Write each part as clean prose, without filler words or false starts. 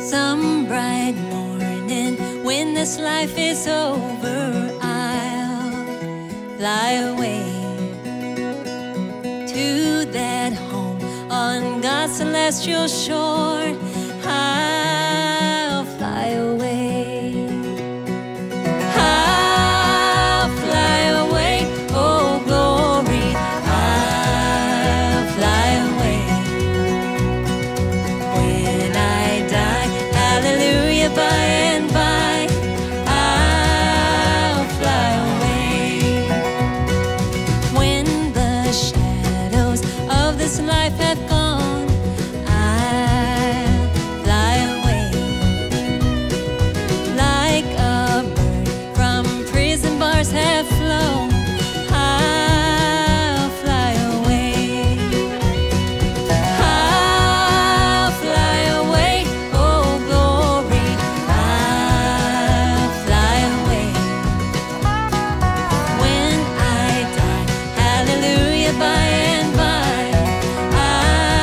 Some bright morning when this life is over, I'll fly away to that home on God's celestial shore. I'll fly away. I'll fly away, oh glory. I'll fly away. When I die, hallelujah, by and by, I'll fly away. When the shadows of this life have gone, I'll fly away. Like a bird from prison bars have flown, I'll fly away. I'll fly away, oh glory. I'll fly away. When I die, hallelujah, by and by, I'll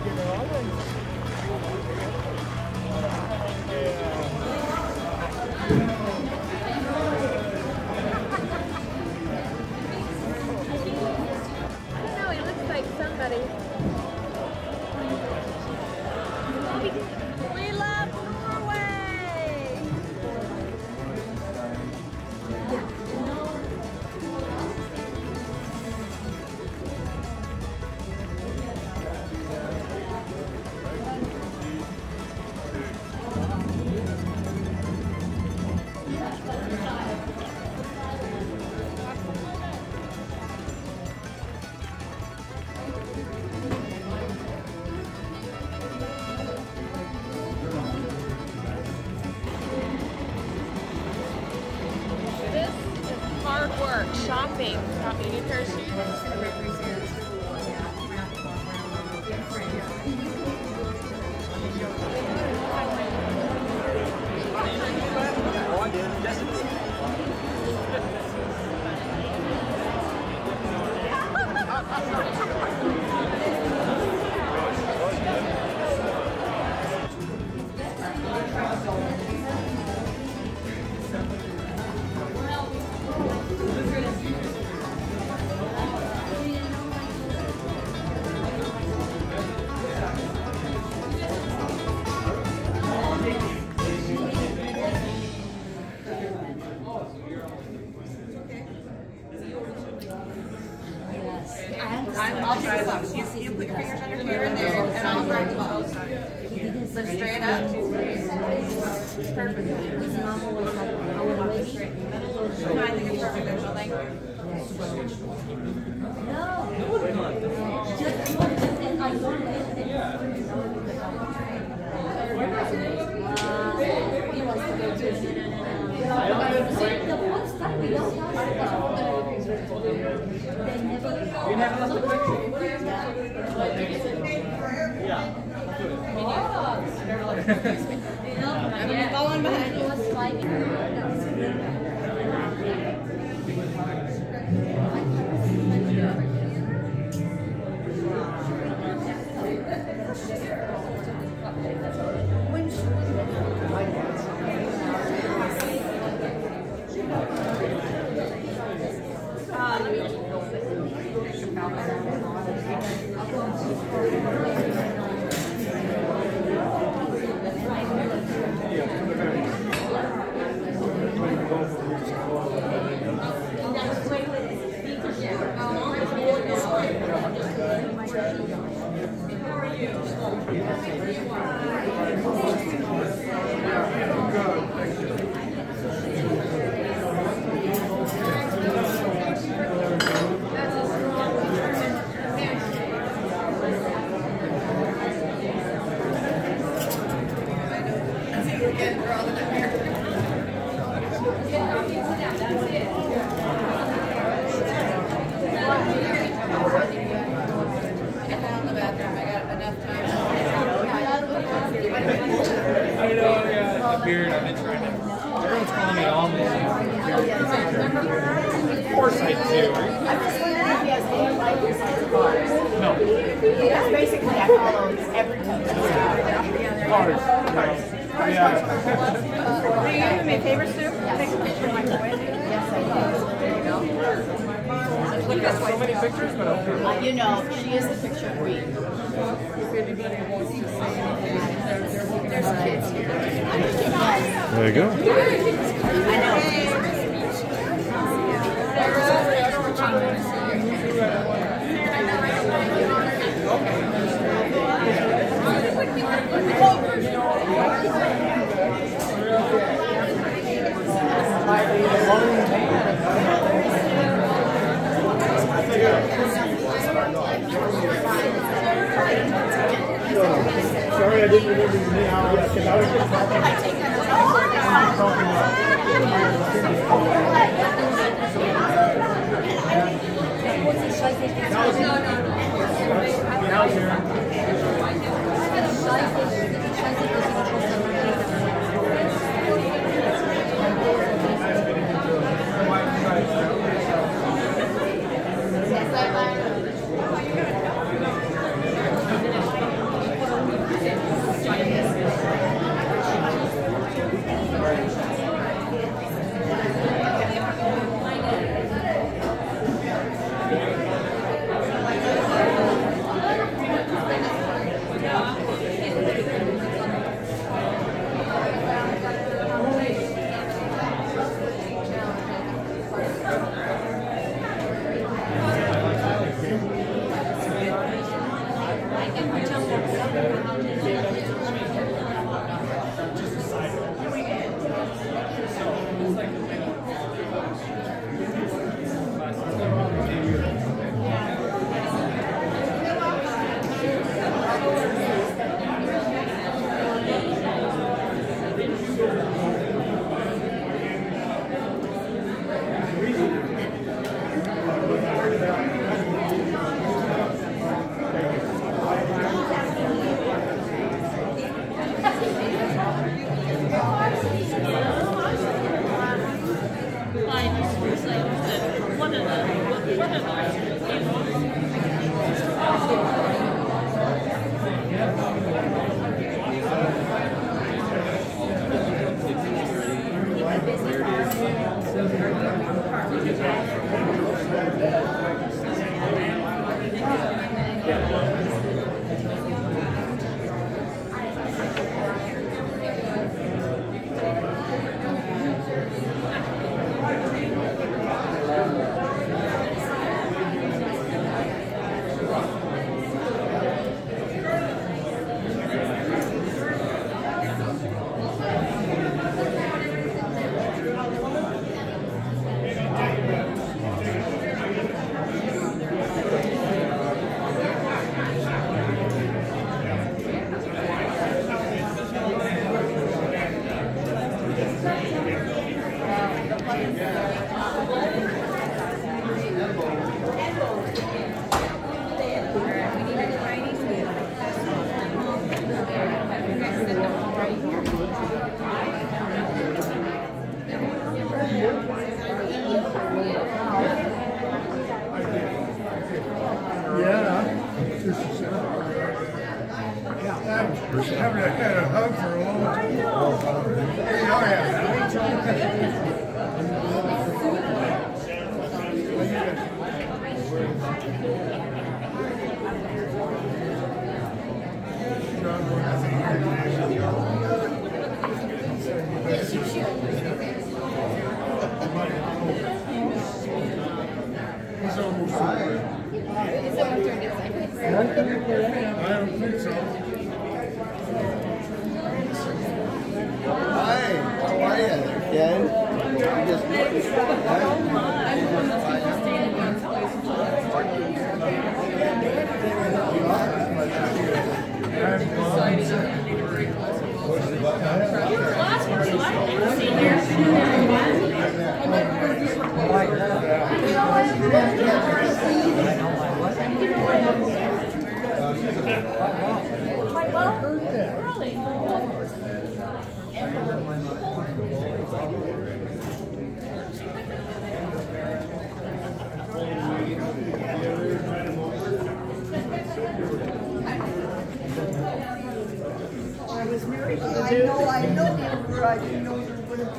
Shopping. Got me a new pair of shoes. I'll try it out. You put your fingers under here and there, and I'll grab the ball. Lift straight up. Perfect. No, I think it's perfect. There's no language. You never left the picture? Yeah. I'm following behind you. You know, she is the picture queen. There's kids here. There you go. I know. Sorry, I didn't remember your name. Because I was just talking Haven't had a hug for a long time. Oh, He's almost I don't think so. Hi, how are you there, Ken? I know you were. I didn't know you were going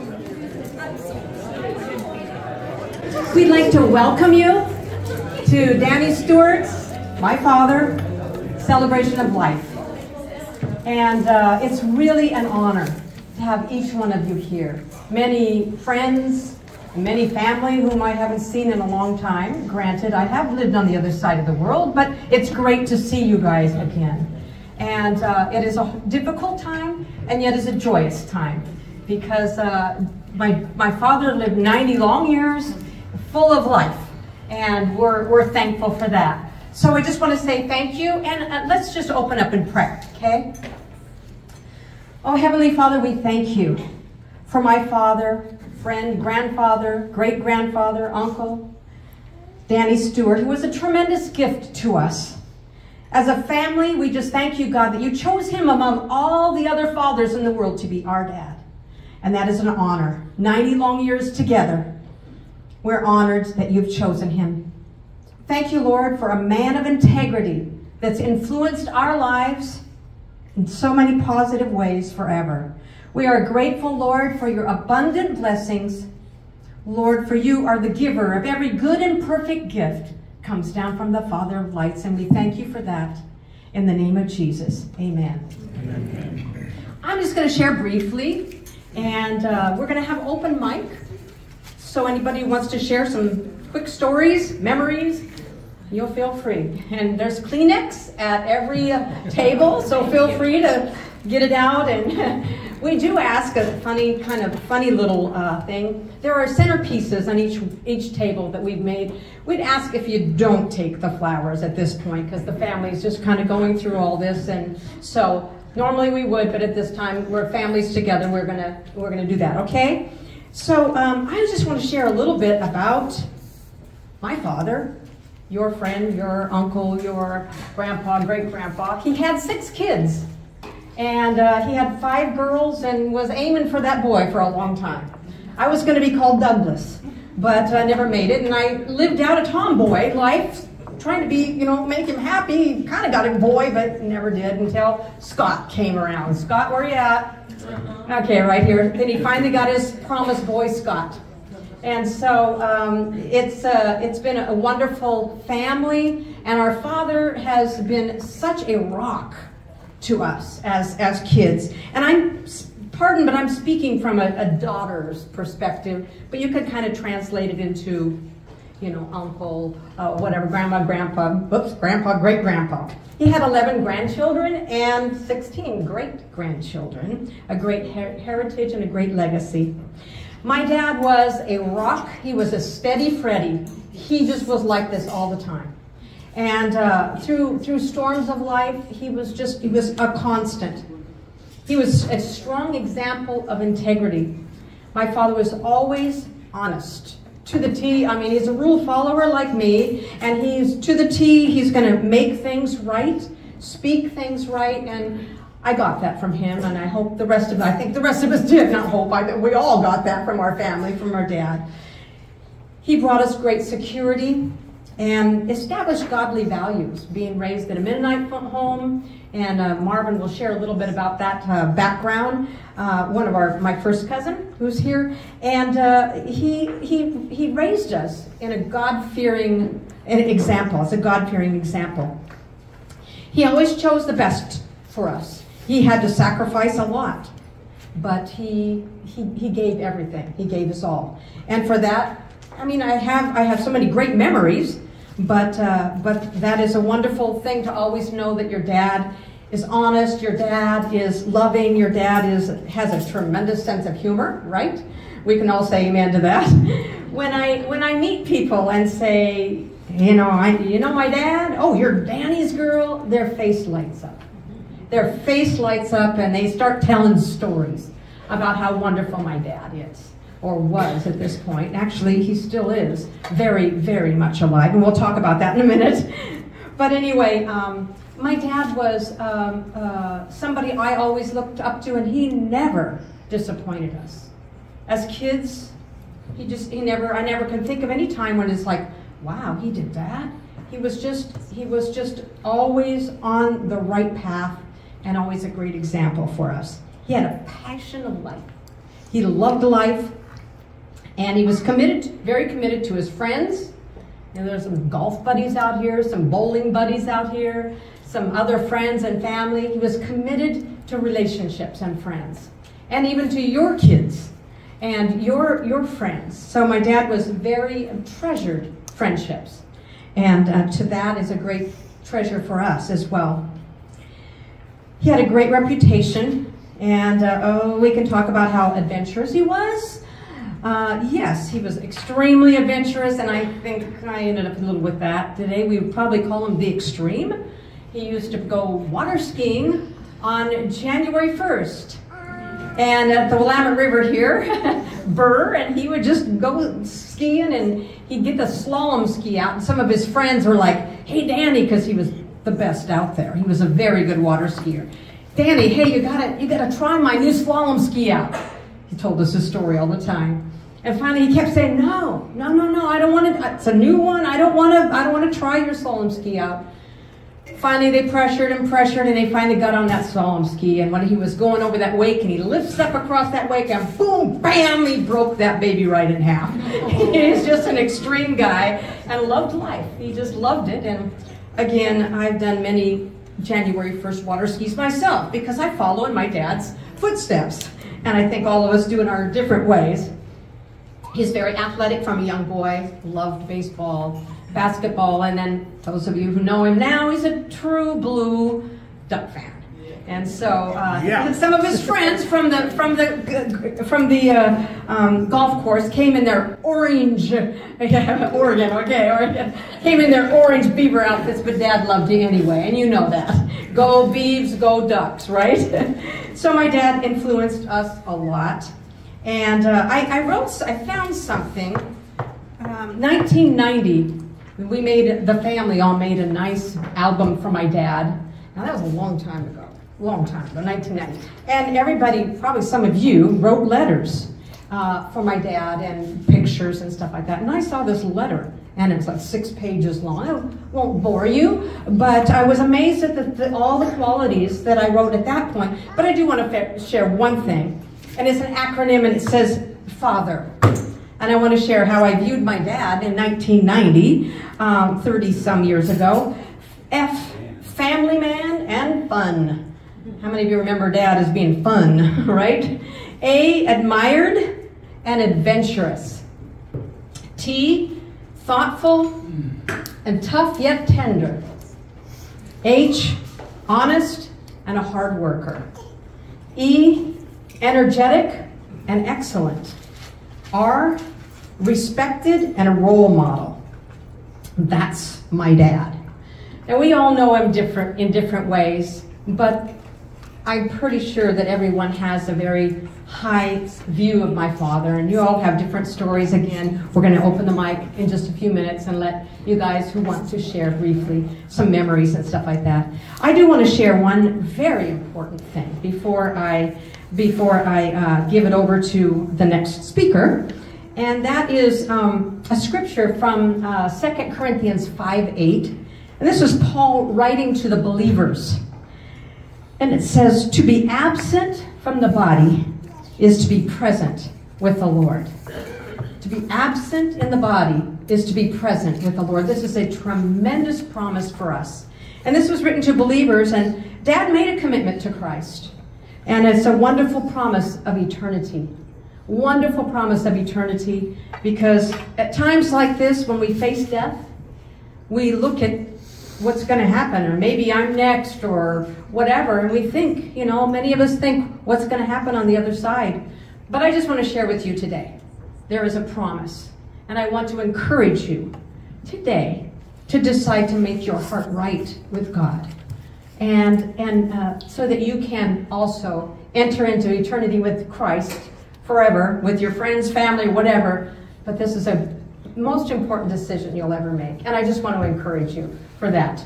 to be. We'd like to welcome you to Danny Stewart's, my father, celebration of life. And it's really an honor to have each one of you here. Many friends, many family whom I haven't seen in a long time. Granted, I have lived on the other side of the world, but it's great to see you guys again. And it is a difficult time, and yet it's a joyous time, because my father lived 90 long years, full of life, and we're thankful for that. So I just want to say thank you, and let's just open up in prayer, okay? Oh, Heavenly Father, we thank you for my father, friend, grandfather, great-grandfather, uncle, Danny Stewart, who was a tremendous gift to us. As a family, we just thank you, God, that you chose him among all the other fathers in the world to be our dad. And that is an honor. 90 long years together, we're honored that you've chosen him. Thank you, Lord, for a man of integrity that's influenced our lives in so many positive ways forever. We are grateful, Lord, for your abundant blessings. Lord, for you are the giver of every good and perfect gift comes down from the Father of lights, and we thank you for that. In the name of Jesus, amen. Amen. I'm just going to share briefly, and we're going to have open mic. So anybody who wants to share some quick stories, memories, you'll feel free. And there's Kleenex at every table, so feel free to get it out. And we do ask a funny little thing. There are centerpieces on each table that we've made. We'd ask if you don't take the flowers at this point, because the family's just kind of going through all this, and so normally we would, but at this time we're families together. We're gonna do that, okay? So I just want to share a little bit about my father, your friend, your uncle, your grandpa, great-grandpa. He had 6 kids, and he had 5 girls and was aiming for that boy for a long time. I was going to be called Douglas, but I never made it, and I lived out a tomboy life, trying to be, make him happy. He kind of got a boy, but never did until Scott came around. Scott, where you at? Okay, right here. Then he finally got his promised boy, Scott. And so it's been a wonderful family, and our father has been such a rock to us as kids. And pardon, but I'm speaking from a daughter's perspective, but you could kind of translate it into, uncle, whatever, grandma, grandpa, grandpa, great-grandpa. He had 11 grandchildren and 16 great-grandchildren, a great heritage and a great legacy. My dad was a rock. He was a steady Freddy. He just was like this all the time. And through storms of life, he was a constant. He was a strong example of integrity. My father was always honest, to the T. I mean, he's a rule follower like me, and he's to the T. He's going to make things right, speak things right, and I got that from him, and I hope I think the rest of us did, not hope, we all got that from our family, from our dad. He brought us great security and established godly values, being raised in a Mennonite home, and Marvin will share a little bit about that background. One of my first cousin who's here, and he raised us in a God-fearing example. It's a God-fearing example. He always chose the best for us. He had to sacrifice a lot, but he gave everything. He gave us all, and for that, I mean, I have so many great memories. But that is a wonderful thing to always know that your dad is honest, your dad is loving, your dad has a tremendous sense of humor, right? We can all say amen to that. When I meet people and say, my dad, oh, you're Danny's girl, their face lights up. Their face lights up, and they start telling stories about how wonderful my dad is. Or was at this point. Actually, he still is very, very much alive, and we'll talk about that in a minute. But anyway, my dad was somebody I always looked up to, and he never disappointed us. As kids, I never can think of any time when it's like, wow, he did that. He was just always on the right path, and always a great example for us. He had a passion of life. He loved life. And he was very committed to his friends. There's some golf buddies out here, some bowling buddies out here, some other friends and family. He was committed to relationships and friends, and even to your kids and your friends. So my dad was very treasured friendships, and to that is a great treasure for us as well. He had a great reputation, and we can talk about how adventurous he was. Yes, he was extremely adventurous, and I think I ended up a little with that. Today we would probably call him the extreme. He used to go water skiing on January 1st. And at the Willamette River here, and he would just go skiing, and he'd get the slalom ski out, and some of his friends were like, hey, Danny, because he was the best out there. He was a very good water skier. Danny, hey, you gotta try my new slalom ski out. He told us his story all the time. And finally he kept saying, no, I don't want to, it's a new one, I don't want to try your slalom ski out. Finally they pressured, and they finally got on that slalom ski, and when he was going over that wake, and he lifts up across that wake, and boom, bam, he broke that baby right in half. He's just an extreme guy, and loved life. He just loved it, and again, I've done many January 1st water skis myself, because I follow in my dad's footsteps. And I think all of us do in our different ways. He's very athletic from a young boy, loved baseball, basketball, and then those of you who know him now, he's a true blue Duck fan. And so some of his friends from the golf course came in their orange, Oregon, came in their orange beaver outfits, but Dad loved you anyway, and you know that. Go Beavs, go Ducks, right? So my dad influenced us a lot, and I found something. 1990, the family all made a nice album for my dad. Now that was a long time ago, 1990. And everybody, probably some of you, wrote letters for my dad and pictures and stuff like that. And I saw this letter, and it was like 6 pages long. I won't bore you, but I was amazed at all the qualities that I wrote at that point. But I do want to share one thing, and it's an acronym, and it says Father. And I want to share how I viewed my dad in 1990, 30-some years ago. F, family man and fun. How many of you remember Dad as being fun, right? A, admired and adventurous. T, thoughtful and tough yet tender. H, honest and a hard worker. E, energetic and excellent. R, respected and a role model. That's my dad. And we all know him in different ways, but I'm pretty sure that everyone has a very high view of my father, and you all have different stories. Again, we're going to open the mic in just a few minutes and let you guys who want to share briefly some memories and stuff like that. I do want to share one very important thing before I give it over to the next speaker, and that is a scripture from 2 Corinthians 5:8, and this is Paul writing to the believers, and it says, "To be absent from the body is to be present with the Lord." To be absent in the body is to be present with the Lord. This is a tremendous promise for us, and this was written to believers, and Dad made a commitment to Christ. And it's a wonderful promise of eternity. Wonderful promise of eternity, because at times like this, when we face death, we look at what's going to happen, or maybe I'm next, or whatever, and we think, many of us think, what's going to happen on the other side? But I just want to share with you today, there is a promise, and I want to encourage you today to decide to make your heart right with God. And so that you can also enter into eternity with Christ forever, with your friends, family, whatever. But this is a most important decision you'll ever make. And I just want to encourage you for that.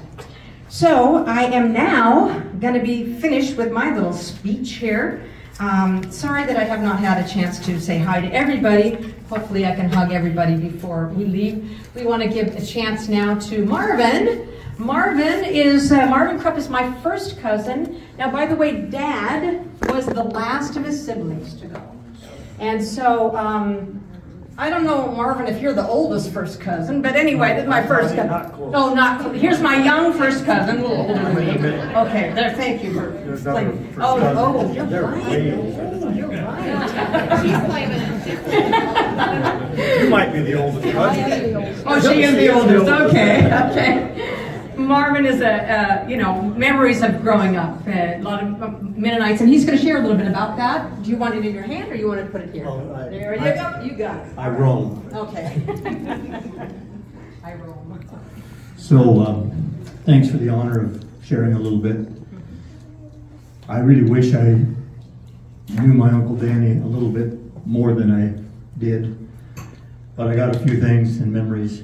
So I am now going to be finished with my little speech here. Sorry that I have not had a chance to say hi to everybody. Hopefully I can hug everybody before we leave. We want to give a chance now to MARVIN. Marvin KROPF is my first cousin. Now, by the way, Dad was the last of his siblings to go. And so, I don't know, Marvin, if you're the oldest first cousin, but anyway, this is my first cousin. Not close. No, not close. Here's my young first cousin, a little older than me. Okay, there, thank you for explaining. Oh, you're right. You're right. She's Plamen. You might be the oldest cousin. Oh, she is the oldest. Okay. Marvin is memories of growing up, a lot of Mennonites, and he's going to share a little bit about that. Do you want it in your hand, or you want to put it here? There you go. You got it. I roam. Okay. I roam. So, thanks for the honor of sharing a little bit. I really wish I knew my Uncle Danny a little bit more than I did, but I got a few things and memories.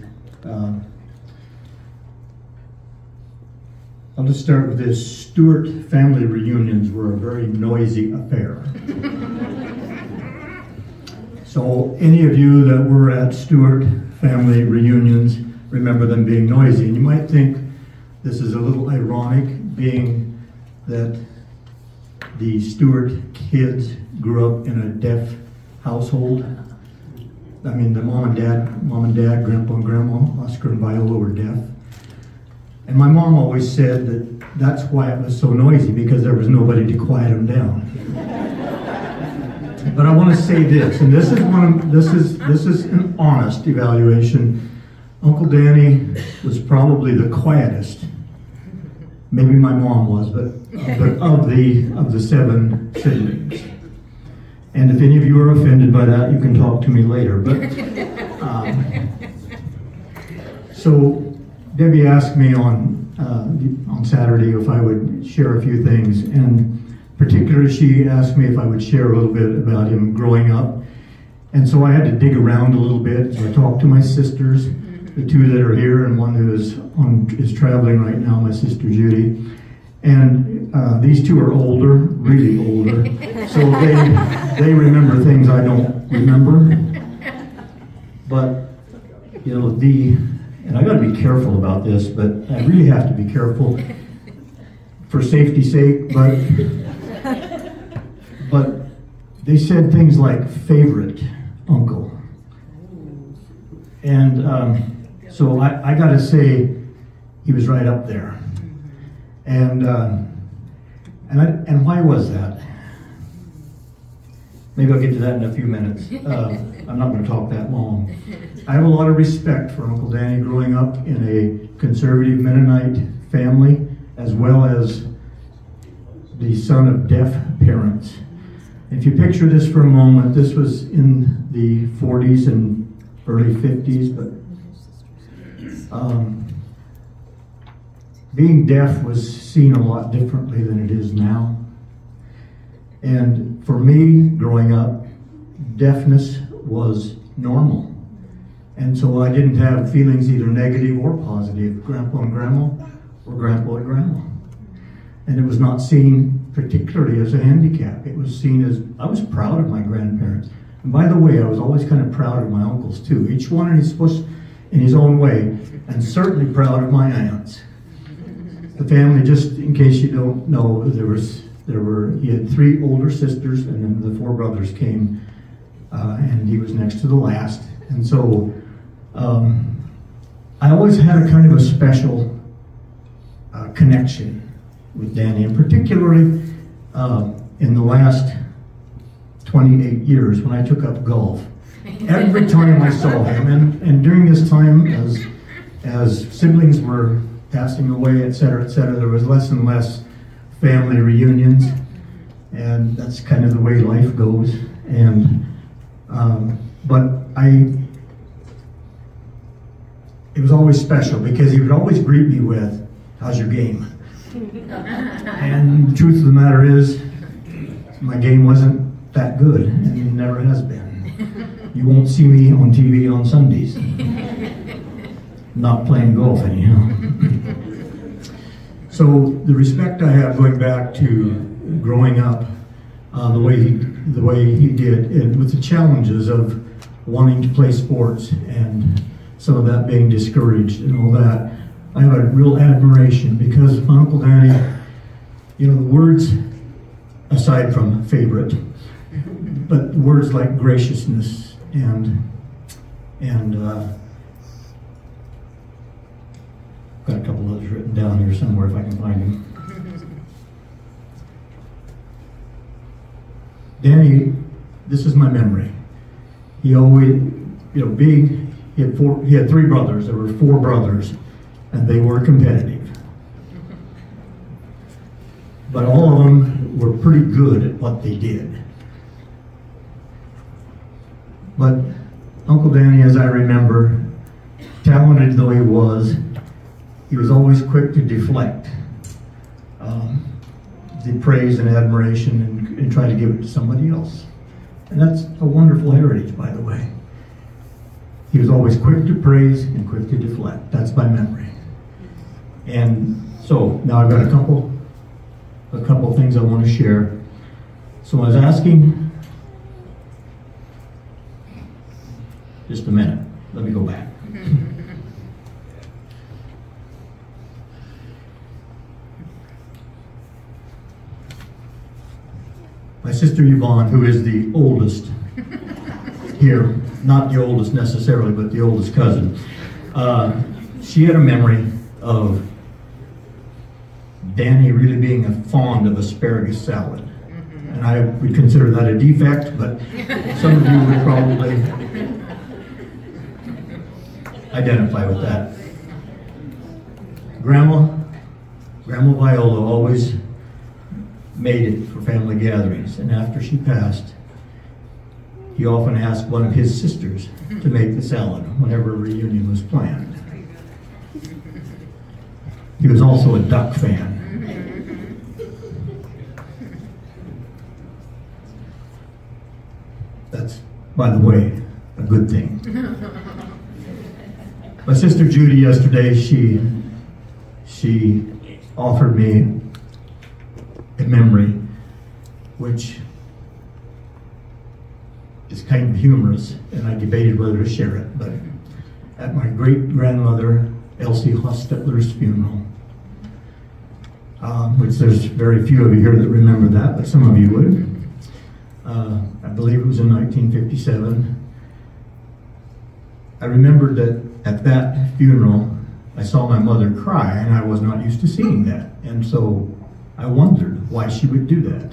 I'll just start with this. Stewart family reunions were a very noisy affair. So any of you that were at Stewart family reunions remember them being noisy. And you might think this is a little ironic, being that the Stewart kids grew up in a deaf household. I mean, the mom and dad, grandpa and grandma, Oscar and Viola, were deaf. And my mom always said that that's why it was so noisy, because there was nobody to quiet them down. But I want to say this, and this is an honest evaluation. Uncle Danny was probably the quietest Maybe my mom was, but of the 7 siblings. And if any of you are offended by that, you can talk to me later. But so Debbie asked me on Saturday if I would share a few things, and particularly she asked me if I would share a little bit about him growing up. And so I had to dig around a little bit. So I talked to my sisters, the 2 that are here, and one who is traveling right now, my sister Judy. And these 2 are older, really older, so they remember things I don't remember. But you know, and I got to be careful about this, but I really have to be careful for safety's sake. But they said things like favorite uncle, and so I got to say he was right up there. And why was that? Maybe I'll get to that in a few minutes. I'm not going to talk that long. I have a lot of respect for Uncle Danny growing up in a conservative Mennonite family, as well as the son of deaf parents. If you picture this for a moment, this was in the 40s and early 50s, but being deaf was seen a lot differently than it is now. And for me, growing up, deafness was normal. And so I didn't have feelings either negative or positive, Grandpa and Grandma, or Grandpa and Grandma. And it was not seen particularly as a handicap. It was seen as, I was proud of my grandparents. And by the way, I was always kind of proud of my uncles too, each one in his own way, and certainly proud of my aunts. The family, just in case you don't know, he had 3 older sisters, and then the 4 brothers came, and he was next to the last. And so I always had a kind of a special connection with Danny, and particularly in the last 28 years when I took up golf. Every time I saw him, and during this time, as siblings were passing away, etc., there was less and less family reunions, and that's kind of the way life goes. And but it was always special because he would always greet me with, "How's your game?" And the truth of the matter is, my game wasn't that good, and it never has been. You won't see me on TV on Sundays. Not playing golf anyhow. So the respect I have going back to growing up, the way he did, and with the challenges of wanting to play sports and some of that being discouraged and all that, I have a real admiration because my Uncle Danny, you know, the words, aside from favorite, but words like graciousness and got a couple others written down here somewhere if I can find them. Danny, this is my memory. He always, you know, he had 3 brothers. There were 4 brothers, and they were competitive. But all of them were pretty good at what they did. But Uncle Danny, as I remember, talented though he was always quick to deflect the praise and admiration and try to give it to somebody else. And that's a wonderful heritage, by the way. He was always quick to praise and quick to deflect. That's my memory. And so now I've got a couple things I want to share. So I was asking, just a minute, let me go back. My sister Yvonne, who is the oldest here, not the oldest necessarily, but the oldest cousin, she had a memory of Danny really being fond of asparagus salad. And I would consider that a defect, but some of you would probably identify with that. Grandma Grandma Viola always made it for family gatherings, and after she passed, he often asked one of his sisters to make the salad whenever a reunion was planned. He was also a duck fan. That's, by the way, a good thing. My sister Judy yesterday, she offered me a memory which is kind of humorous, and I debated whether to share it, but at my great-grandmother Elsie Hostetler's funeral, which there's very few of you here that remember that, but some of you would. I believe it was in 1957. I remembered that at that funeral, I saw my mother cry, and I was not used to seeing that. And so I wondered why she would do that.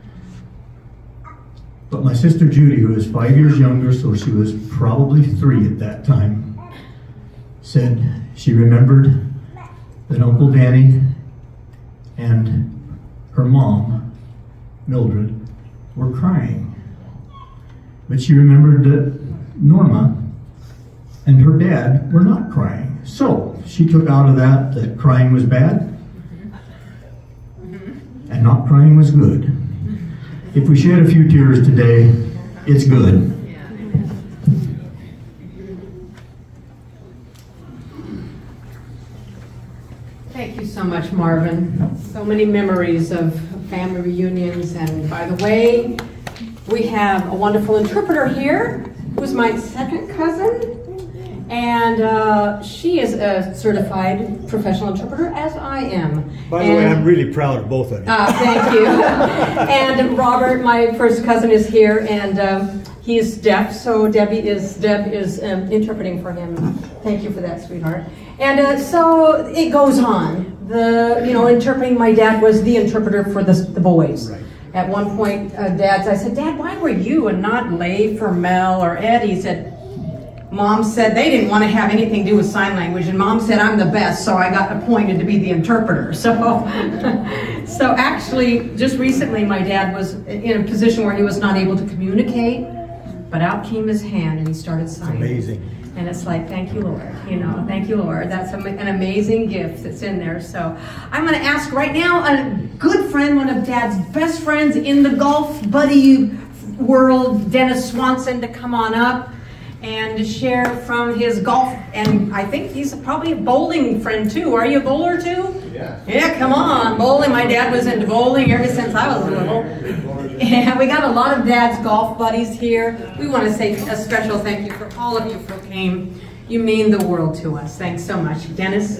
But my sister Judy, who is 5 years younger, so she was probably 3 at that time, said she remembered that Uncle Danny and her mom, Mildred, were crying. But she remembered that Norma and her dad were not crying. So she took out of that that crying was bad and not crying was good. If we shed a few tears today, it's good. Thank you so much, Marvin. So many memories of family reunions, and by the way, we have a wonderful interpreter here who's my second cousin, and she is a certified professional interpreter, as I am. By the way, I'm really proud of both of you. Thank you. And Robert, my first cousin, is here, and he's deaf, so Deb is interpreting for him. Thank you for that, sweetheart. And so it goes on. Interpreting, my dad was the interpreter for the boys. Right. At one point, I said, Dad, why were you and not Leif or Mel or Ed? He said, Mom said they didn't want to have anything to do with sign language, and Mom said I'm the best, so I got appointed to be the interpreter. So actually, just recently, my dad was in a position where he was not able to communicate, but out came his hand and he started signing. It's amazing. And it's like, thank you, Lord. Thank you, Lord. That's an amazing gift that's in there. So I'm going to ask right now a good friend, one of Dad's best friends in the golf buddy world, Dennis Swanson, to come on up and to share from his golf. And I think he's probably a bowling friend too. Are you a bowler too? Yeah. Yeah, come on, bowling. My dad was into bowling ever since I was little. Yeah, we got a lot of Dad's golf buddies here. We want to say a special thank you for all of you who came. You mean the world to us. Thanks so much. Dennis?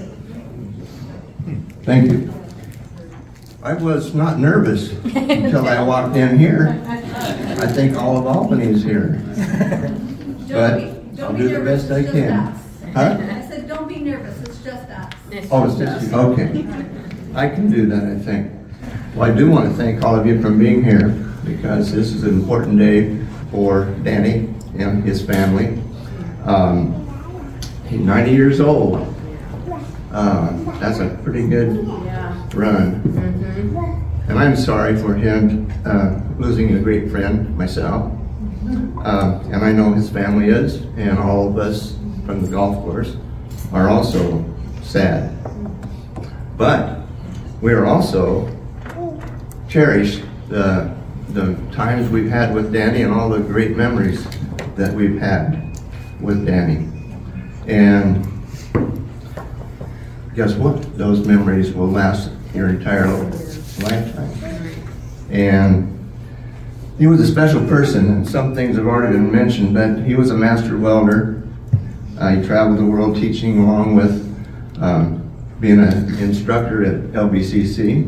Thank you. I was not nervous until I walked in here. I think all of Albany is here. But I'll do the best I can. Huh? I said, don't be nervous, it's just us. Oh, it's just you. Okay. I can do that, I think. Well, I do want to thank all of you for being here, because this is an important day for Danny and his family. He's 90 years old. That's a pretty good run. And I'm sorry for him losing a great friend, myself. And I know his family is, and all of us from the golf course are also sad. But we are also cherish the times we've had with Danny and all the great memories that we've had with Danny. And guess what? Those memories will last your entire lifetime. And he was a special person, and some things have already been mentioned, but he was a master welder. He traveled the world teaching, along with being an instructor at LBCC.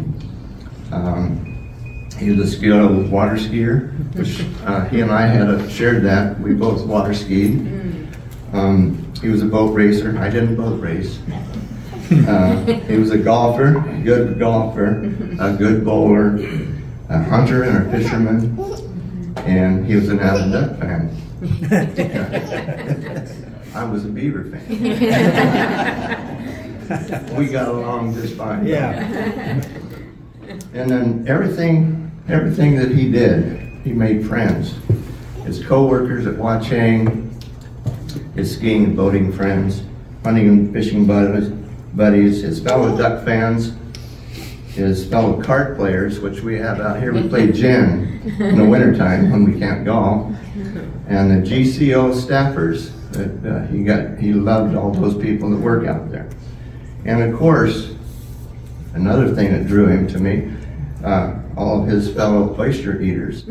He was a skilled water skier, which he and I had shared that. We both water skied. He was a boat racer. I didn't boat race. He was a golfer, a good golfer, a good bowler, a hunter and a fisherman, and he was an avid duck fan. I was a beaver fan. we got along just fine. Yeah. And then everything that he did, he made friends. His co-workers at Watchang, his skiing and boating friends, hunting and fishing buddies, his fellow duck fans, his fellow cart players, which we have out here. We play gin in the wintertime when we can't golf, and the GCO staffers that he loved all those people that work out there. And of course, another thing that drew him to me, all of his fellow oyster eaters.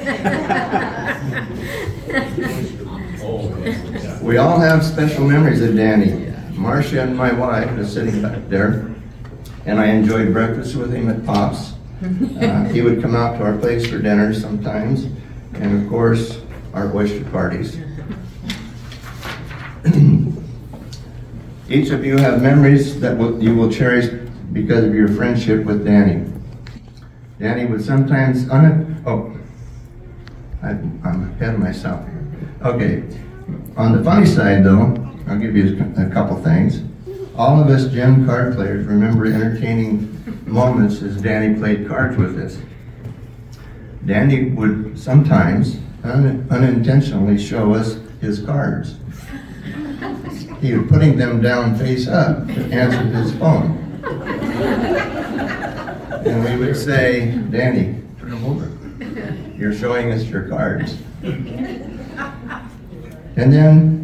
We all have special memories of Danny. Marcia and my wife is sitting back there, and I enjoyed breakfast with him at Pop's. He would come out to our place for dinner sometimes, and of course, our oyster parties. Each of you have memories that you will cherish because of your friendship with Danny. Danny would sometimes, I'm ahead of myself here. Okay, on the funny side though, I'll give you a couple things. All of us gin card players remember entertaining moments as Danny played cards with us. Danny would sometimes unintentionally show us his cards. He was putting them down face up to answer his phone. And we would say, Danny, turn them over. You're showing us your cards. And then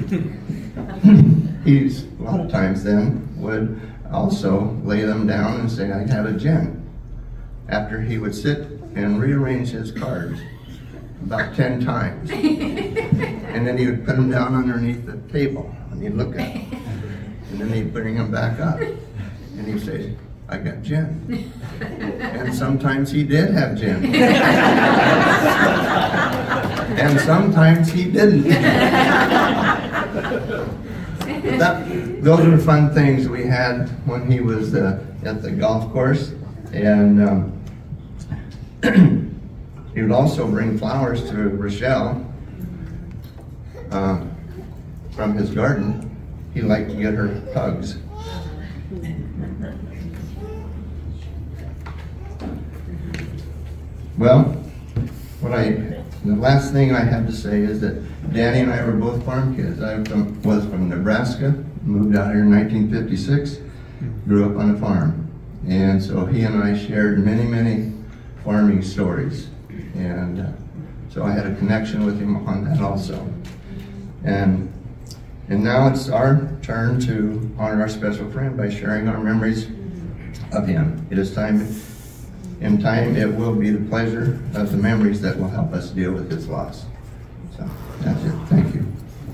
he, a lot of times then, would also lay them down and say, I have a gin. After he would sit and rearrange his cards about 10 times. And then he would put them down underneath the table, and he'd look at them. And then he'd bring them back up. And he'd say, I got gin. And sometimes he did have gin. And sometimes he didn't. Those were fun things we had when he was at the golf course. And he would also bring flowers to Rochelle from his garden. He liked to get her hugs. Well, the last thing I have to say is that Danny and I were both farm kids. I was from Nebraska, moved out here in 1956, grew up on a farm. And so he and I shared many, many farming stories. And so I had a connection with him on that also. And now it's our turn to honor our special friend by sharing our memories of him. It is time. In time, it will be the pleasure of the memories that will help us deal with his loss. So that's it. Thank you.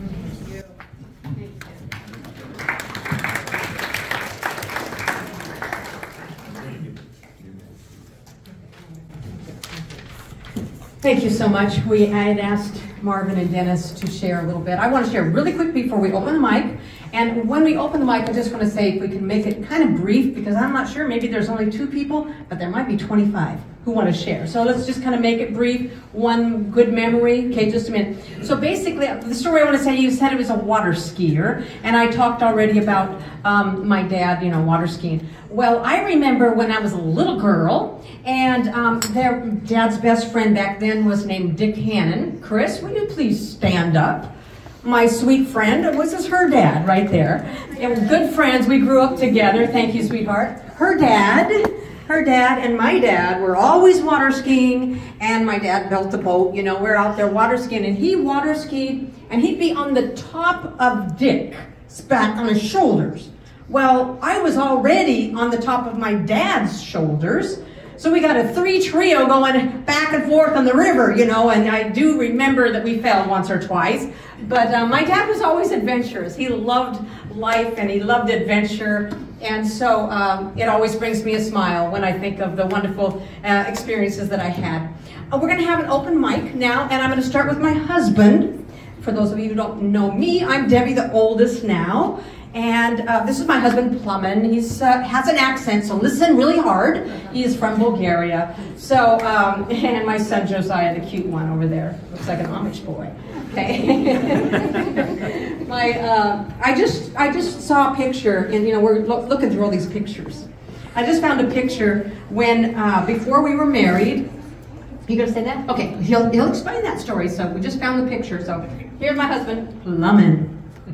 Thank you so much. I had asked Marvin and Dennis to share a little bit. I want to share really quick before we open the mic. And when we open the mic, I just want to say if we can make it kind of brief, because I'm not sure, maybe there's only 2 people, but there might be 25 who want to share. So let's just kind of make it brief. One good memory. Okay, just a minute. So basically, the story I want to say, you said he was a water skier, and I talked already about my dad, water skiing. Well, I remember when I was a little girl, and their dad's best friend back then was named Dick Hannon. Chris, will you please stand up? My sweet friend, this is her dad right there. And good friends, we grew up together. Thank you, sweetheart. Her dad and my dad were always water skiing, and my dad built a boat. We're out there water skiing, and he water skied, and he'd be on the top of Dick, back on his shoulders. Well, I was already on the top of my dad's shoulders, so we got a 3 trio going back and forth on the river, and I do remember that we fell once or twice. But my dad was always adventurous. He loved life and he loved adventure. And so it always brings me a smile when I think of the wonderful experiences that I had. We're going to have an open mic now, and I'm going to start with my husband. For those of you who don't know me, I'm Debbie, the oldest now. And this is my husband, Plamen. He has an accent, so listen really hard. He is from Bulgaria. So, and my son, Josiah, the cute one over there. Looks like an Amish boy. Okay. I just saw a picture, and you know, we're looking through all these pictures. I just found a picture when, before we were married. You gonna say that? Okay, he'll explain that story. So we just found the picture. So here's my husband, Plamen.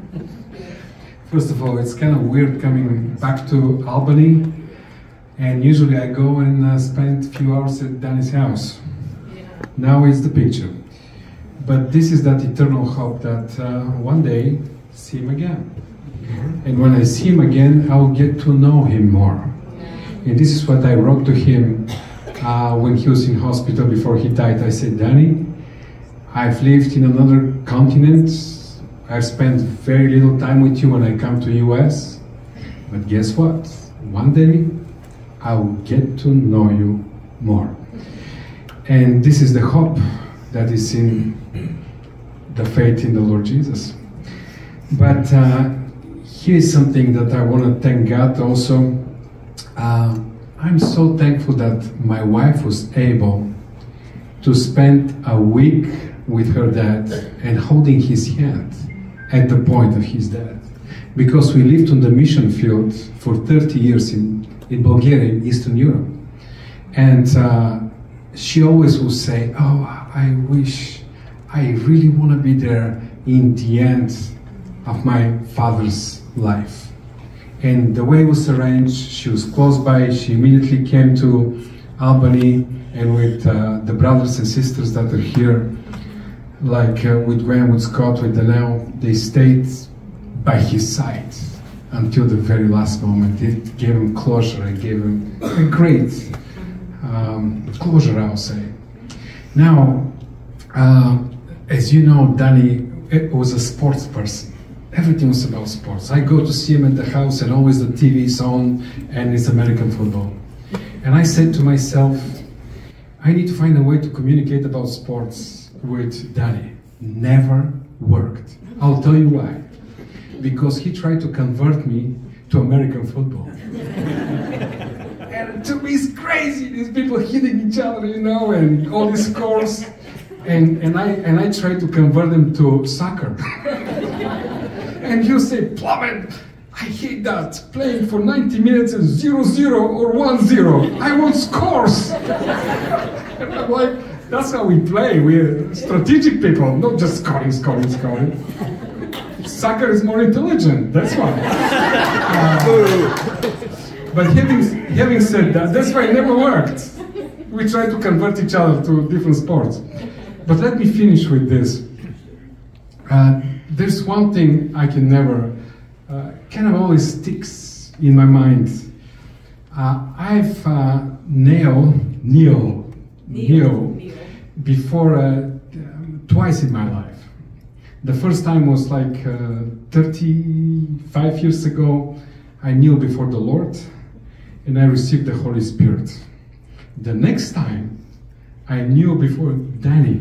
First of all, it's kind of weird coming back to Albany, and usually I go and spend a few hours at Danny's house. Now it's the picture. But this is that eternal hope that one day, see him again. And when I see him again, I'll get to know him more. And this is what I wrote to him when he was in hospital before he died. I said, Danny, I've lived in another continent. I've spent very little time with you when I come to US. But guess what? One day, I will get to know you more. And this is the hope that is in the faith in the Lord Jesus. But here's something that I want to thank God also. I'm so thankful that my wife was able to spend a week with her dad and holding his hand at the point of his death. Because we lived on the mission field for 30 years in Bulgaria, in Eastern Europe. And she always would say, oh, I wish, I really want to be there in the end of my father's life. And the way it was arranged, she was close by, she immediately came to Albany, and with the brothers and sisters that are here, like with Gwen, with Scott, with Danell, they stayed by his side until the very last moment. It gave him closure, it gave him a great closure, I'll say. Now, as you know, Danny was a sports person. Everything was about sports. I go to see him at the house and always the TV is on and it's American football. And I said to myself, I need to find a way to communicate about sports with Danny. Never worked. I'll tell you why. Because he tried to convert me to American football. And to me it's crazy, these people hitting each other, you know, and all these scores. And I tried to convert them to soccer. And he'll say, Plamen, I hate that. Playing for 90 minutes and 0-0 or 1-0. I want scores. And I'm like, that's how we play. We're strategic people, not just scoring. Soccer is more intelligent, that's why. But having said that, that's why it never worked. We try to convert each other to different sports. But let me finish with this. There's one thing I can never, kind of always sticks in my mind. I've Nichole before twice in my life. The first time was like 35 years ago. I kneeled before the Lord and I received the Holy Spirit. The next time I kneeled before Danny.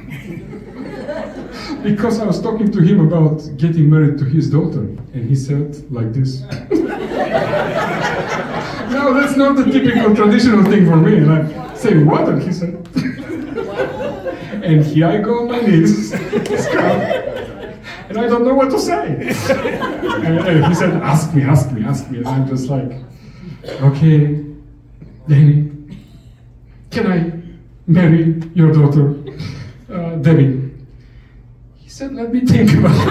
Because I was talking to him about getting married to his daughter, and he said like this. No, that's not the typical traditional thing for me. And I say, what? And he said, and here I go on my knees, and I don't know what to say. And he said, ask me. And I'm just like, okay, Danny, can I marry your daughter, Debby? He said, let me think about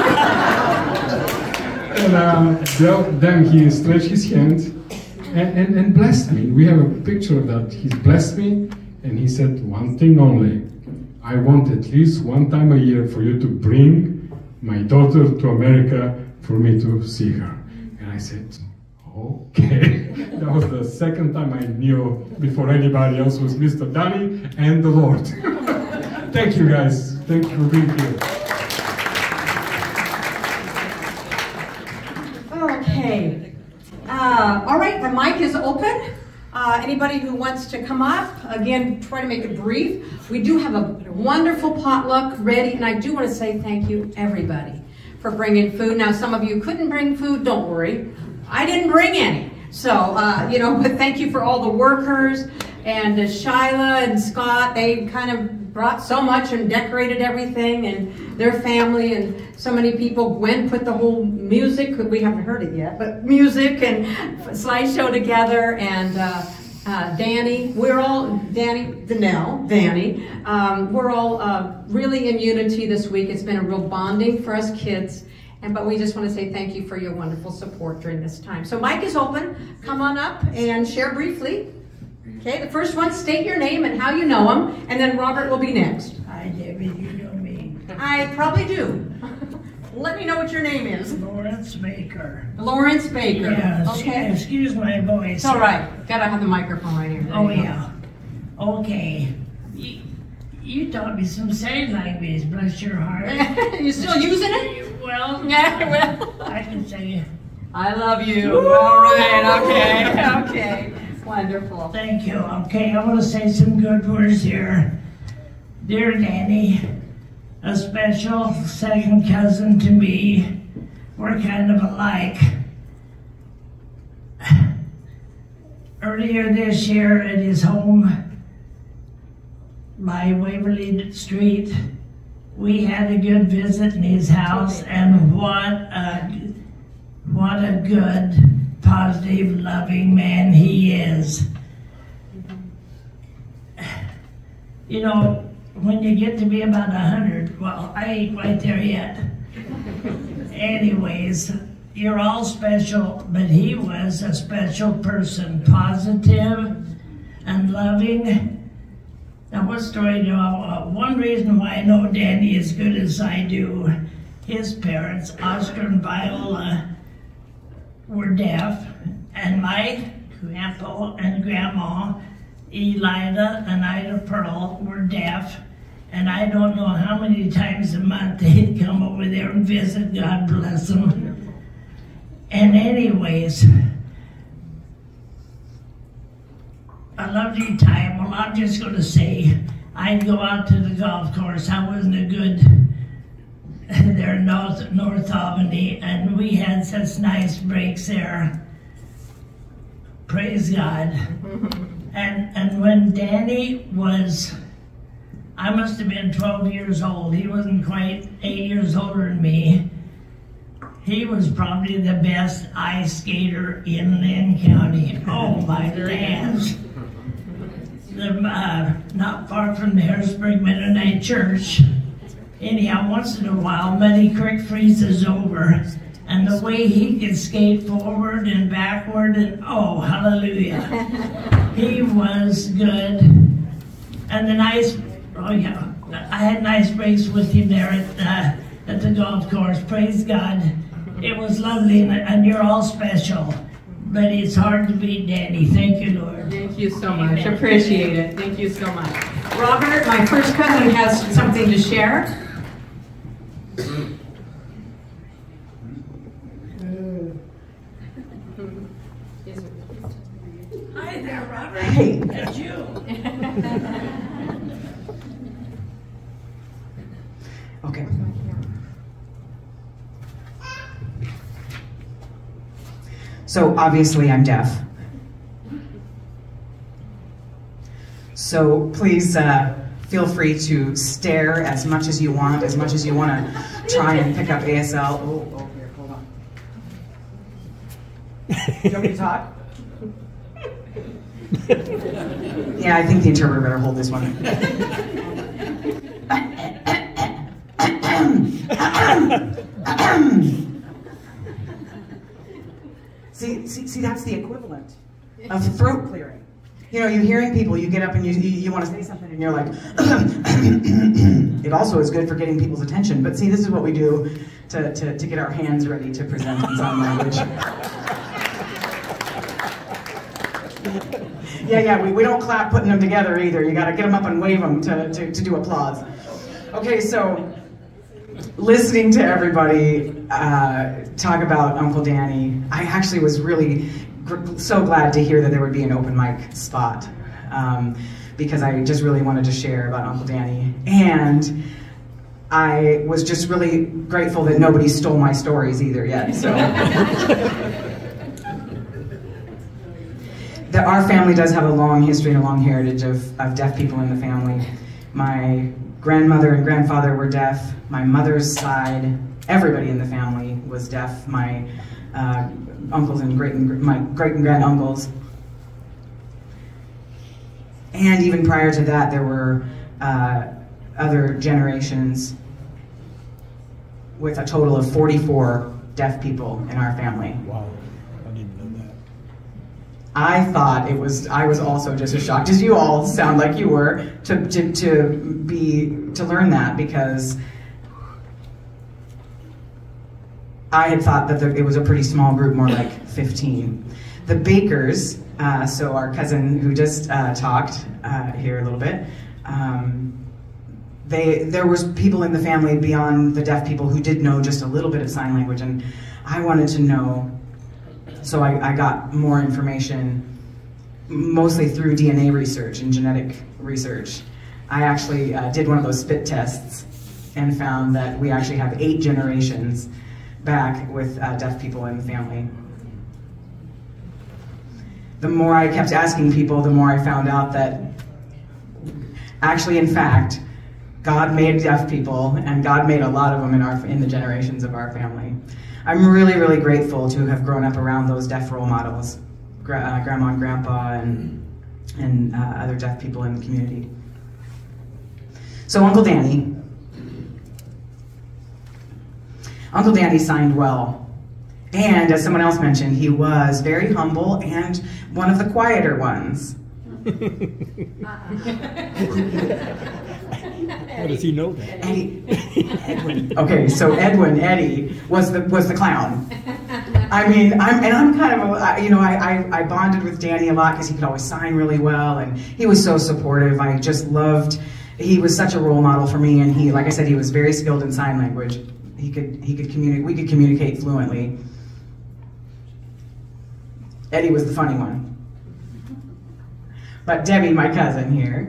it. And then he stretched his hand and blessed me. We have a picture of that. He blessed me and he said, one thing only. I want at least one time a year for you to bring my daughter to America for me to see her. And I said, okay. That was the second time I knew before anybody else was Mr. Danny and the Lord. Thank you guys. Thank you for being here. Okay. All right, the mic is open. Anybody who wants to come up, again, try to make it brief. We do have a wonderful potluck ready, and I do want to say thank you, everybody, for bringing food. Now, some of you couldn't bring food, don't worry. I didn't bring any. So, you know, but thank you for all the workers. And Shyla and Scott, they kind of brought so much and decorated everything, and their family and so many people. Gwen put the whole music, we haven't heard it yet, but music and slideshow together, and Danny, we're all, Danell, we're all really in unity this week. It's been a real bonding for us kids. But we just want to say thank you for your wonderful support during this time. So mic is open. Come on up and share briefly. Okay, the first one, state your name and how you know him, and then Robert will be next. Hi, Debbie, you know me. I probably do. Let me know what your name is. Lawrence Baker. Lawrence Baker. Yeah, okay. Excuse my voice. It's all right. Gotta have the microphone right here. Oh, yeah. Okay. You taught me some sign language, bless your heart. You still using it? Well, yeah, well. I can say, I love you. Woo! All right, okay, okay. Wonderful. Thank you. Okay, I want to say some good words here. Dear Danny, a special second cousin to me. We're kind of alike. Earlier this year at his home by Waverly Street, we had a good visit in his house, and what a good, positive, loving man he is. You know, when you get to be about 100, well, I ain't quite there yet. Anyways, you're all special, but he was a special person, positive and loving. Now, what story do one reason why I know Danny as good as I do, his parents, Oscar and Viola, were deaf, and my grandpa and grandma, Elida and Ida Pearl, were deaf, and I don't know how many times a month they'd come over there and visit, God bless them. And anyways, a lovely time. Well, I'm just going to say, I'd go out to the golf course. I wasn't a good there in North Albany, and we had such nice breaks there. Praise God. And when Danny was, I must have been 12 years old. He wasn't quite 8 years older than me. He was probably the best ice skater in Lynn County. Oh my lands. Not far from the Harrisburg Mennonite Church. Anyhow, once in a while, Muddy Creek freezes over, and the way he could skate forward and backward, and oh, hallelujah. He was good. And the nice, oh yeah, I had nice breaks with him there at the golf course. Praise God. It was lovely, and you're all special. But it's hard to beat Danny. Thank you, Lord. Thank you so much. Appreciate it. Thank you so much. Robert, my first cousin, has something to share. Hi there, Robert. Hey. That's you. Okay. So obviously I'm deaf. So please feel free to stare as much as you want to try and pick up ASL. Oh, here, hold on. Do you want me to talk? Yeah, I think the interpreter better hold this one. See, that's the equivalent of throat clearing. You know, you're hearing people, you get up and you want to say something and you're like, it also is good for getting people's attention. But see, this is what we do to get our hands ready to present in sign language. Yeah, we don't clap putting them together either. You gotta get them up and wave them to do applause. Okay, so listening to everybody talk about Uncle Danny, I actually was really so glad to hear that there would be an open mic spot because I just really wanted to share about Uncle Danny. And I was just really grateful that nobody stole my stories either yet. So, our family does have a long history and a long heritage of deaf people in the family. My grandmother and grandfather were deaf. My mother's side, everybody in the family was deaf. My uncles and my great and grand uncles. And even prior to that, there were other generations with a total of 44 deaf people in our family. Wow, I didn't know that. I thought I was also just as shocked as you all sound like you were to learn that, because I had thought that it was a pretty small group, more like 15. The Bakers, so our cousin who just talked here a little bit, there was people in the family beyond the deaf people who did know just a little bit of sign language, and I wanted to know, so I got more information, mostly through DNA research and genetic research. I actually did one of those spit tests and found that we actually have 8 generations back with deaf people in the family. The more I kept asking people, the more I found out that actually, in fact, God made deaf people, and God made a lot of them in the generations of our family. I'm really, really grateful to have grown up around those deaf role models, Grandma and Grandpa and other deaf people in the community. So Uncle Danny signed well. And as someone else mentioned, he was very humble and one of the quieter ones. How does he know that? Edwin. Okay, so Eddie was the clown. I mean, I'm kind of I bonded with Danny a lot because he could always sign really well, and he was so supportive. I just loved. He was such a role model for me, and he, like I said, he was very skilled in sign language. He could communicate. We could communicate fluently. Eddie was the funny one. But Debby, my cousin here,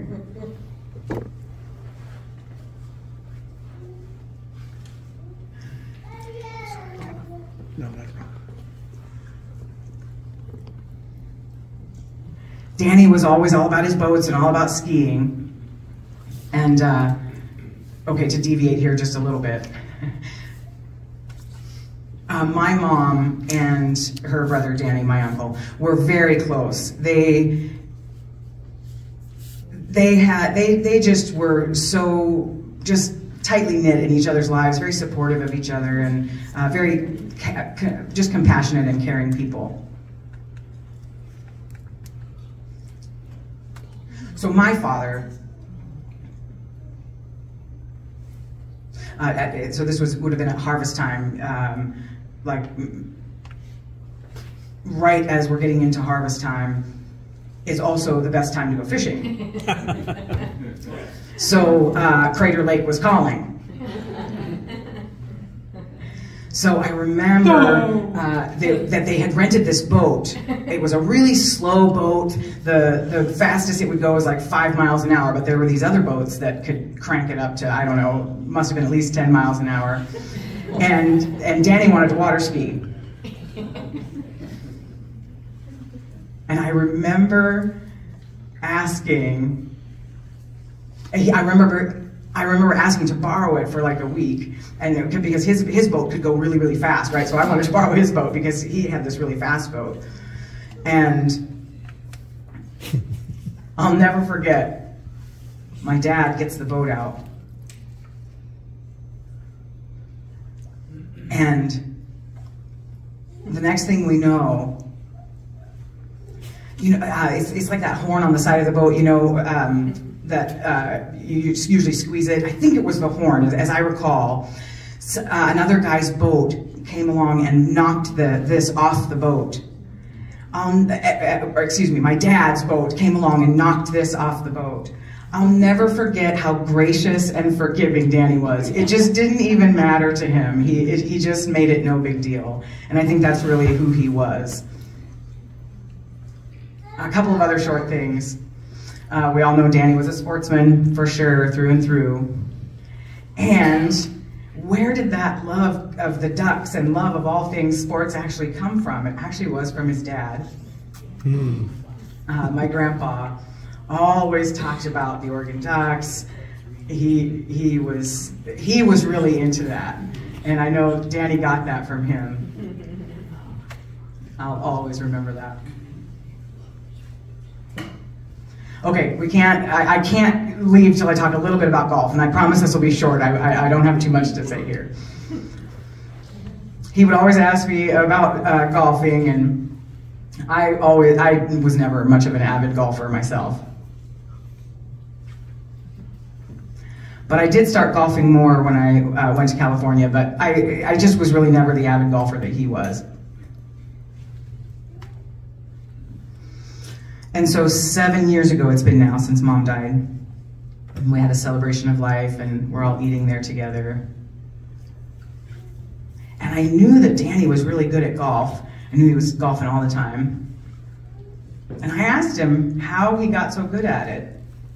Danny was always all about his boats and all about skiing. And, okay, to deviate here just a little bit. My mom and her brother Danny, my uncle, were very close. They just were so just tightly knit in each other's lives, very supportive of each other, and very just compassionate and caring people. So my father, so this would have been at harvest time, like right as we're getting into harvest time is also the best time to go fishing. So Crater Lake was calling. So I remember that they had rented this boat. It was a really slow boat. The fastest it would go was like 5 miles an hour, but there were these other boats that could crank it up to, I don't know, must have been at least 10 miles an hour. And Danny wanted to water ski. And I remember asking, I remember asking to borrow it for like a week, and because his boat could go really, really fast, right? So I wanted to borrow his boat because he had this really fast boat. And I'll never forget, my dad gets the boat out, and the next thing we know, it's like that horn on the side of the boat, that you usually squeeze it. I think it was the horn, as I recall. Another guy's boat came along and knocked this off the boat. Or excuse me, my dad's boat came along and knocked this off the boat. I'll never forget how gracious and forgiving Danny was. It just didn't even matter to him. He just made it no big deal. And I think that's really who he was. A couple of other short things. We all know Danny was a sportsman, for sure, through and through. And where did that love of the ducks and love of all things sports actually come from? It actually was from his dad. My grandpa always talked about the Oregon Ducks. He was really into that, and I know Danny got that from him. I'll always remember that. Okay, I can't leave till I talk a little bit about golf, and I promise this will be short. I don't have too much to say here. He would always ask me about golfing, and I was never much of an avid golfer myself. But I did start golfing more when I went to California, but I just was really never the avid golfer that he was. And so 7 years ago it's been now since Mom died. And we had a celebration of life and we're all eating there together. And I knew that Danny was really good at golf. I knew he was golfing all the time. And I asked him how he got so good at it.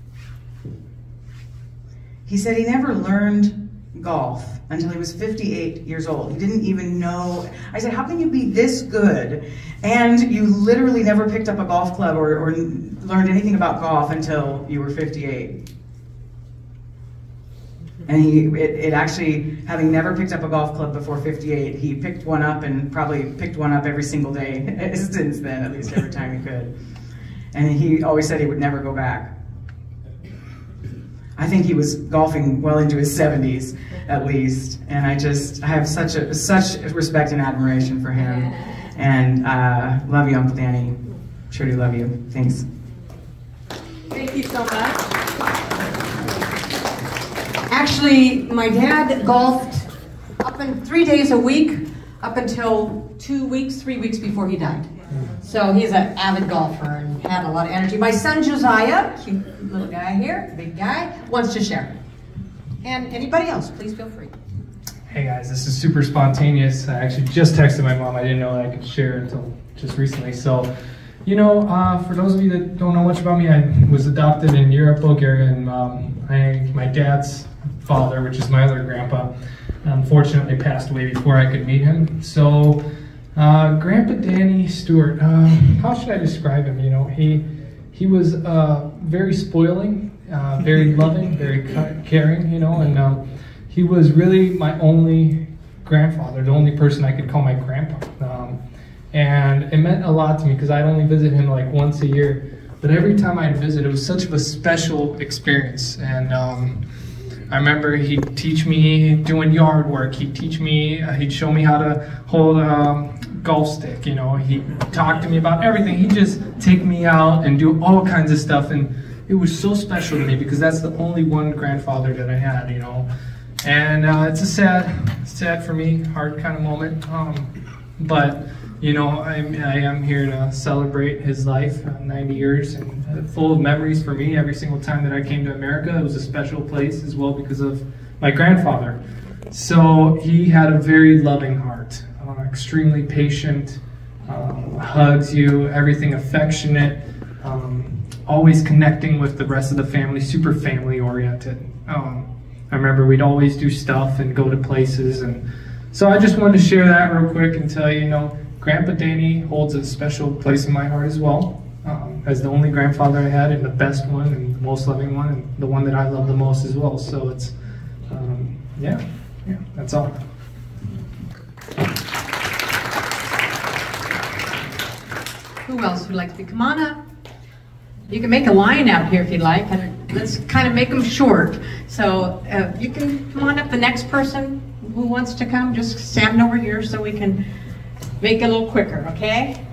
He said he never learned golf until he was 58 years old. He didn't even know. I said, how can you be this good and you literally never picked up a golf club or learned anything about golf until you were 58? And it actually, having never picked up a golf club before 58, he picked one up and probably picked one up every single day since then, at least every time he could. And he always said he would never go back. I think he was golfing well into his 70s, at least. And I have such respect and admiration for him. And love you, Uncle Danny. Sure do love you. Thanks. Thank you so much. Actually, my dad golfed up in 3 days a week up until 3 weeks before he died. So he's an avid golfer and had a lot of energy. My son Josiah, cute little guy here, big guy, wants to share. And anybody else, please feel free. Hey guys, this is super spontaneous. I actually just texted my mom. I didn't know that I could share until just recently. So, you know, for those of you that don't know much about me, I was adopted in Europe, Bulgaria, and my dad's father, which is my other grandpa, unfortunately passed away before I could meet him. So, Grandpa Danny Stewart, how should I describe him? You know, he was very spoiling, very loving, very caring, you know, and he was really my only grandfather, the only person I could call my grandpa. And it meant a lot to me because I'd only visit him like once a year, but every time I'd visit, it was such of a special experience. And I remember he'd teach me doing yard work. He'd teach me, he'd show me how to hold a golf stick, you know. He'd talk to me about everything. He'd just take me out and do all kinds of stuff. And it was so special to me because that's the only one grandfather that I had, you know. And it's a sad for me, hard kind of moment. But, you know, I am here to celebrate his life, 90 years, and full of memories for me. Every single time that I came to America, it was a special place as well because of my grandfather. So he had a very loving heart, extremely patient, hugs you, everything affectionate, always connecting with the rest of the family, super family oriented. I remember we'd always do stuff and go to places, and so I just wanted to share that real quick and tell you, you know, Grandpa Danny holds a special place in my heart as well, as the only grandfather I had, and the best one, and the most loving one, and the one that I love the most as well. So it's, yeah, that's all. Who else would like to come on up? You can make a line out here if you like, and let's kind of make them short. So you can come on up. The next person who wants to come, just stand over here so we can make it a little quicker, okay?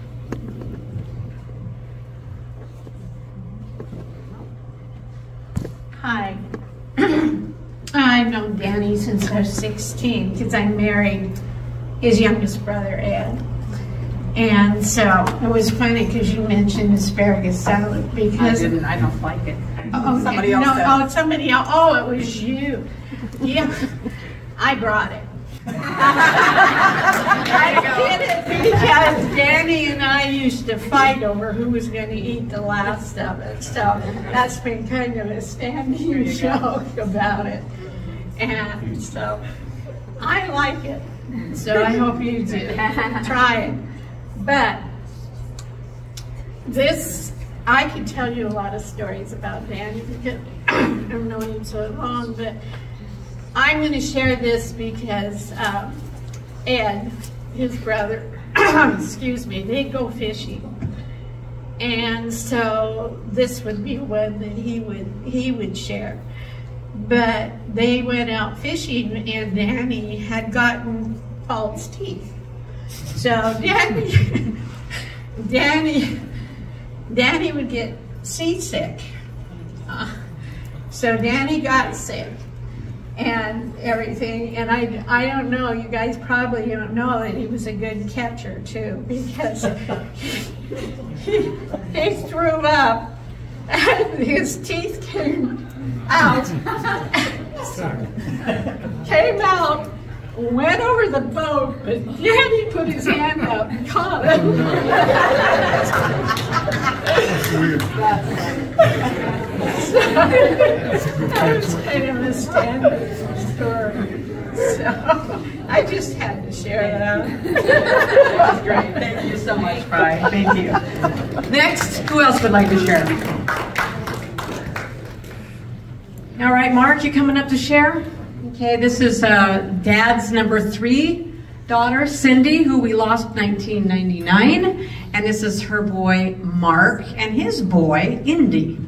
Hi. I've known Danny since I was 16 because I married his youngest brother, Ed. And so it was funny because you mentioned asparagus salad because I don't like it. Oh, somebody else said. Oh, somebody else. Oh, it was you. Yeah, I brought it. I did it because Danny and I used to fight over who was going to eat the last of it. So that's been kind of a standing joke about it. And so I like it. So I hope you do. Try it. But this, I could tell you a lot of stories about Danny because I've known him so long, but I'm going to share this because Ed, his brother, excuse me, they go fishing. And so this would be one that he would share. But they went out fishing and Danny had gotten false teeth. So Danny would get seasick. So Danny got sick and everything. And I don't know, you guys probably don't know that he was a good catcher too, because he threw up and his teeth came out, went over the boat, but Danny put his hand out and caught it. That was kind of a standard story. So I just had to share that. That's great. Thank you so much, Brian. Thank you. Next, who else would like to share? All right, Mark, you coming up to share? Okay, this is Dad's number 3 daughter, Cindy, who we lost in 1999. And this is her boy, Marc, and his boy, Indy.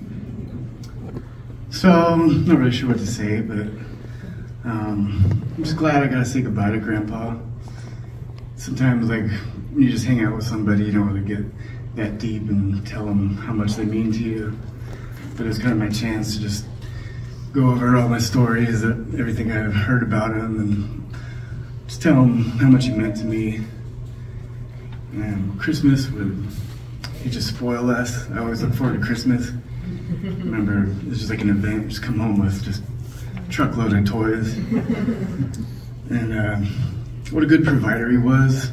So, I'm not really sure what to say, but I'm just glad I got to say goodbye to Grandpa. Sometimes, like, when you just hang out with somebody, you don't really get that deep and tell them how much they mean to you. But it's kind of my chance to just go over all my stories, everything I've heard about him, and just tell him how much he meant to me. And Christmas he'd just spoil us. I always look forward to Christmas. Remember, it was just like an event, just come home with just a truckload of toys. And what a good provider he was.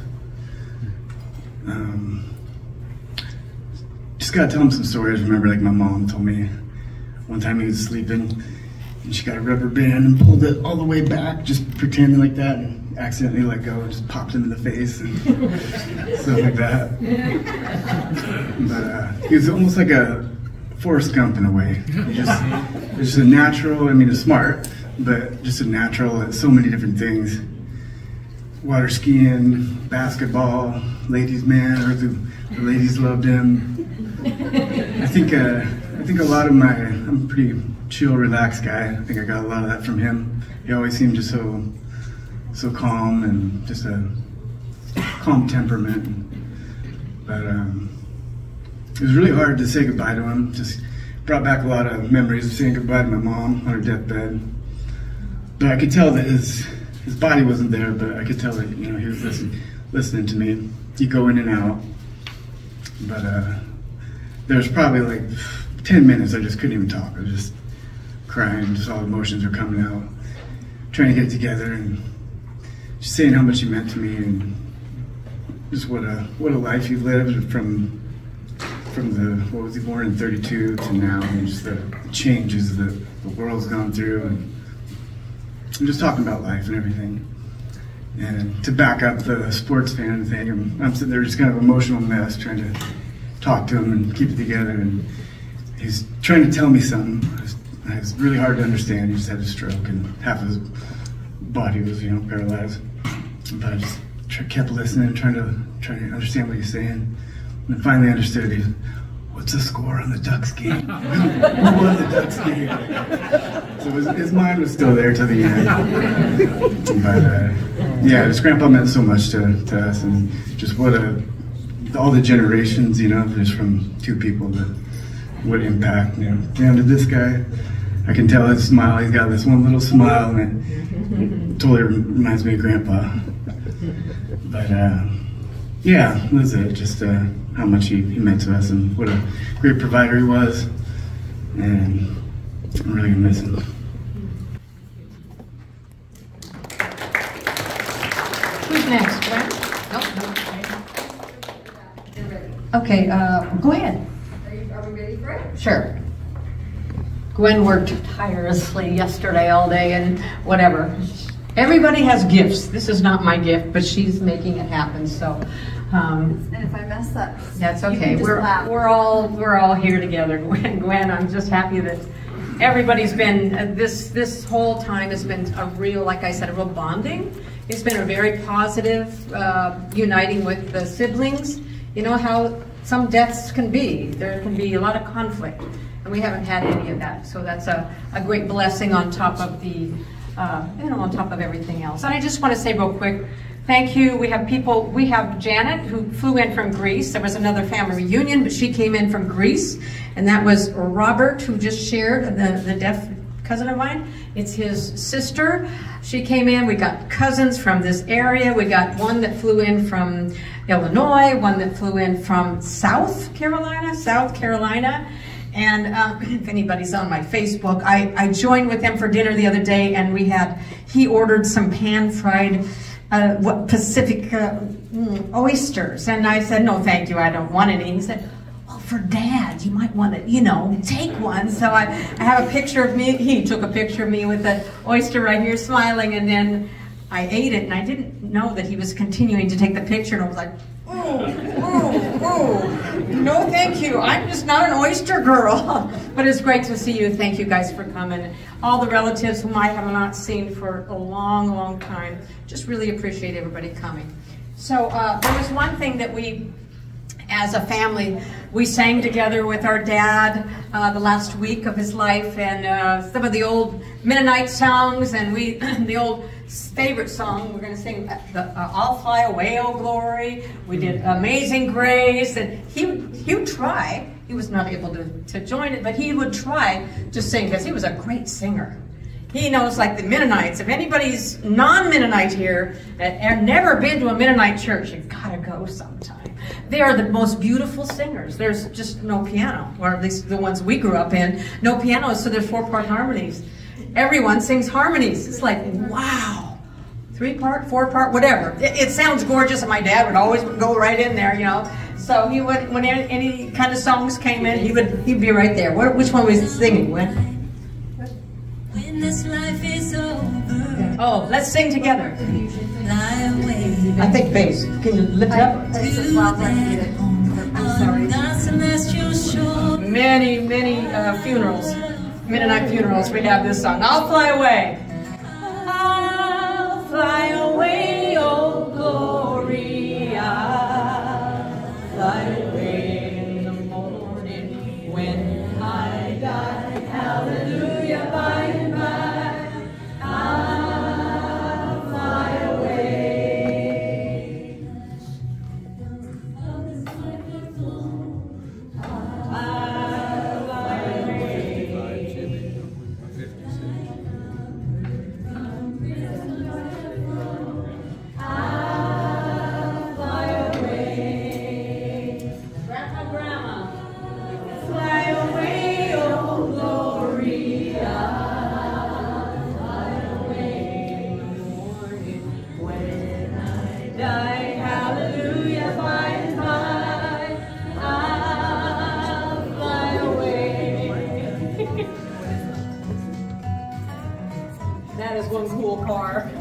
Just gotta tell him some stories. Remember, like my mom told me one time he was sleeping and she got a rubber band and pulled it all the way back, just pretending like that, and accidentally let go and just popped him in the face and stuff like that. But he was almost like a Forrest Gump in a way. He was just a natural, I mean, he's smart, but just a natural at so many different things. Water skiing, basketball, ladies' man, or the ladies loved him. I think a lot of I'm a pretty chill, relaxed guy. I think I got a lot of that from him. He always seemed just so calm and just a calm temperament. But it was really hard to say goodbye to him. Just brought back a lot of memories of saying goodbye to my mom on her deathbed. But I could tell that his body wasn't there, but I could tell that, you know, he was listening to me. He'd go in and out. But there was probably like 10 minutes I just couldn't even talk. I was just crying, just all the emotions were coming out. Trying to get it together and just saying how much he meant to me and just what a life he lived from what was he born in 32 to now, and just the changes that the world's gone through, and I'm just talking about life and everything. And to back up the sports fan thing, I'm sitting there just kind of emotional mess trying to talk to him and keep it together, and he's trying to tell me something. It was really hard to understand. He just had a stroke and half of his body was, you know, paralyzed. But I just kept listening, trying to understand what he's saying. And finally understood, what's the score on the Ducks game? Who won the Ducks game? So his mind was still there to the end. But yeah, his grandpa meant so much to us, and just all the generations, you know, just from two people, what impact, you know, down to this guy. I can tell his smile, he's got this one little smile, and it totally reminds me of Grandpa. But yeah, that's it, just how much he meant to us and what a great provider he was, and I'm really gonna miss him. Who's next, Gwen? Nope. Okay, go ahead. Are we ready for it? Sure. Gwen worked tirelessly yesterday all day and whatever. Everybody has gifts. This is not my gift, but she's making it happen. So, and if I mess up, that's okay. We're all here together. Gwen, I'm just happy that everybody's been this whole time has been a real, like I said, a real bonding. It's been a very positive uniting with the siblings. You know how some deaths can be. There can be a lot of conflict, and we haven't had any of that. So that's a great blessing on top of the, on top of everything else. And I just want to say real quick, thank you. We have Janet, who flew in from Greece. There was another family reunion, but she came in from Greece. And that was Robert, who just shared, the deaf cousin of mine. It's his sister. She came in. We got cousins from this area. We got one that flew in from Illinois, one that flew in from South Carolina. And if anybody's on my Facebook, I joined with them for dinner the other day, and he ordered some pan-fried Pacific oysters. And I said, no, thank you, I don't want any. He said, well, for Dad, you might want to, take one. So I have a picture of me. He took a picture of me with the oyster right here smiling, and then I ate it, and I didn't know that he was continuing to take the picture, and I was like, no thank you, I'm just not an oyster girl. But it's great to see you. Thank you guys for coming. All the relatives whom I have not seen for a long time, just really appreciate everybody coming. So there was one thing that we, as a family, we sang together with our dad the last week of his life, and some of the old Mennonite songs, and the old favorite song, we're going to sing I'll Fly Away, Oh Glory. We did Amazing Grace, and he would try. He was not able to join it, but he would try to sing, because he was a great singer. He knows, like the Mennonites. If anybody's non-Mennonite here and never been to a Mennonite church, you've got to go sometime. They are the most beautiful singers. There's just no piano, or at least the ones we grew up in. No piano, so there's 4-part harmonies. Everyone sings harmonies. It's like, wow. 3-part, 4-part, whatever. It sounds gorgeous, and my dad would always go right in there, So he would, when any kind of songs came in, he'd be right there. Which one was he singing? When this life is over. Oh, let's sing together. Fly away. I think bass. Can you lift it up? I'm sorry. Many funerals, Mennonite funerals, we have this song. I'll fly away. I'll fly away, oh glory. I'll fly away in the morning when I die. Hallelujah, by and by. I'll fly away. I'll fly away. I'll fly away. Grandma. Fly away, oh glory. I'll fly away in the morning when I die. Hallelujah, by and by. I'll fly away. That is one cool car.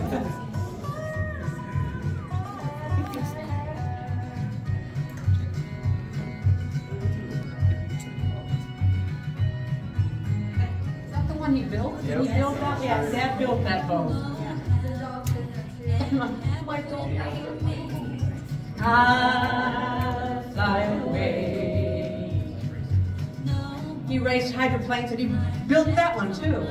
He built? Yep. He built that? Yeah, Dad built that boat. I'll fly away. He raced hydroplanes, and he built that one too.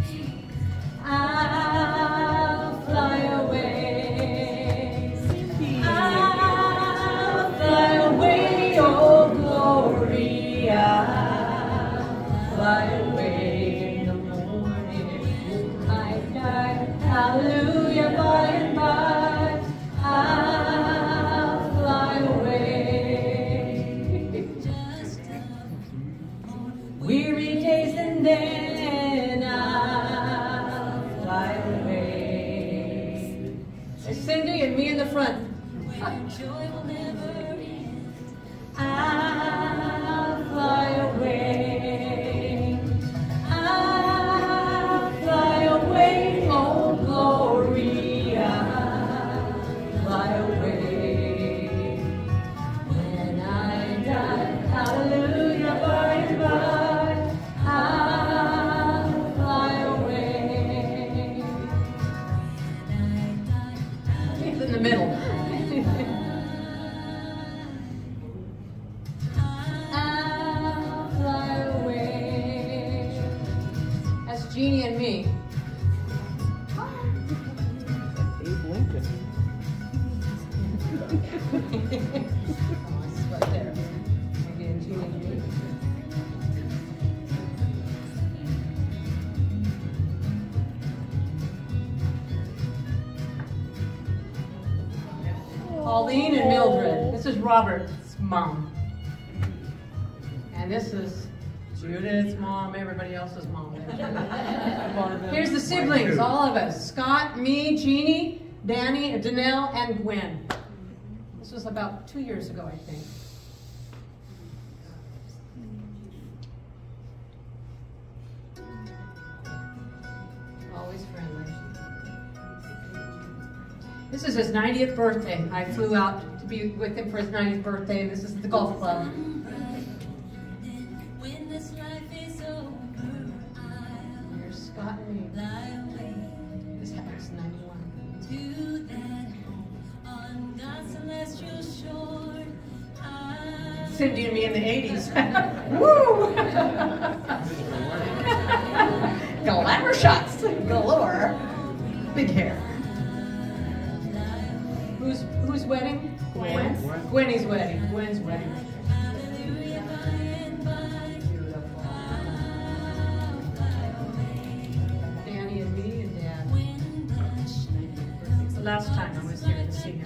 I'll fly away. I'll fly away, oh glory. I'll fly away. Hallelujah, by and by, I'll fly away. Weary days and then I'll fly away. It's Cindy and me in the front. I'll fly away. I'll Jeannie and me. Abe Lincoln. Right there. Again, Jeannie and me. Pauline and Mildred. This is Robert's mom. And this is Judith's mom, everybody else's mom. Here's the siblings, all of us. Scott, me, Jeannie, Danny, Danell, and Gwen. This was about 2 years ago, I think. Always friendly. This is his 90th birthday. I flew out to be with him for his 90th birthday. This is the golf club. Here's Scott and me. This house, 91. Cindy and me in the 80s. Woo! Glamour shots galore. Big hair. Who's wedding? Gwen. Gwenny's wedding. Gwen's wedding. Danny and me and Dad. It's the last time I was here to see him.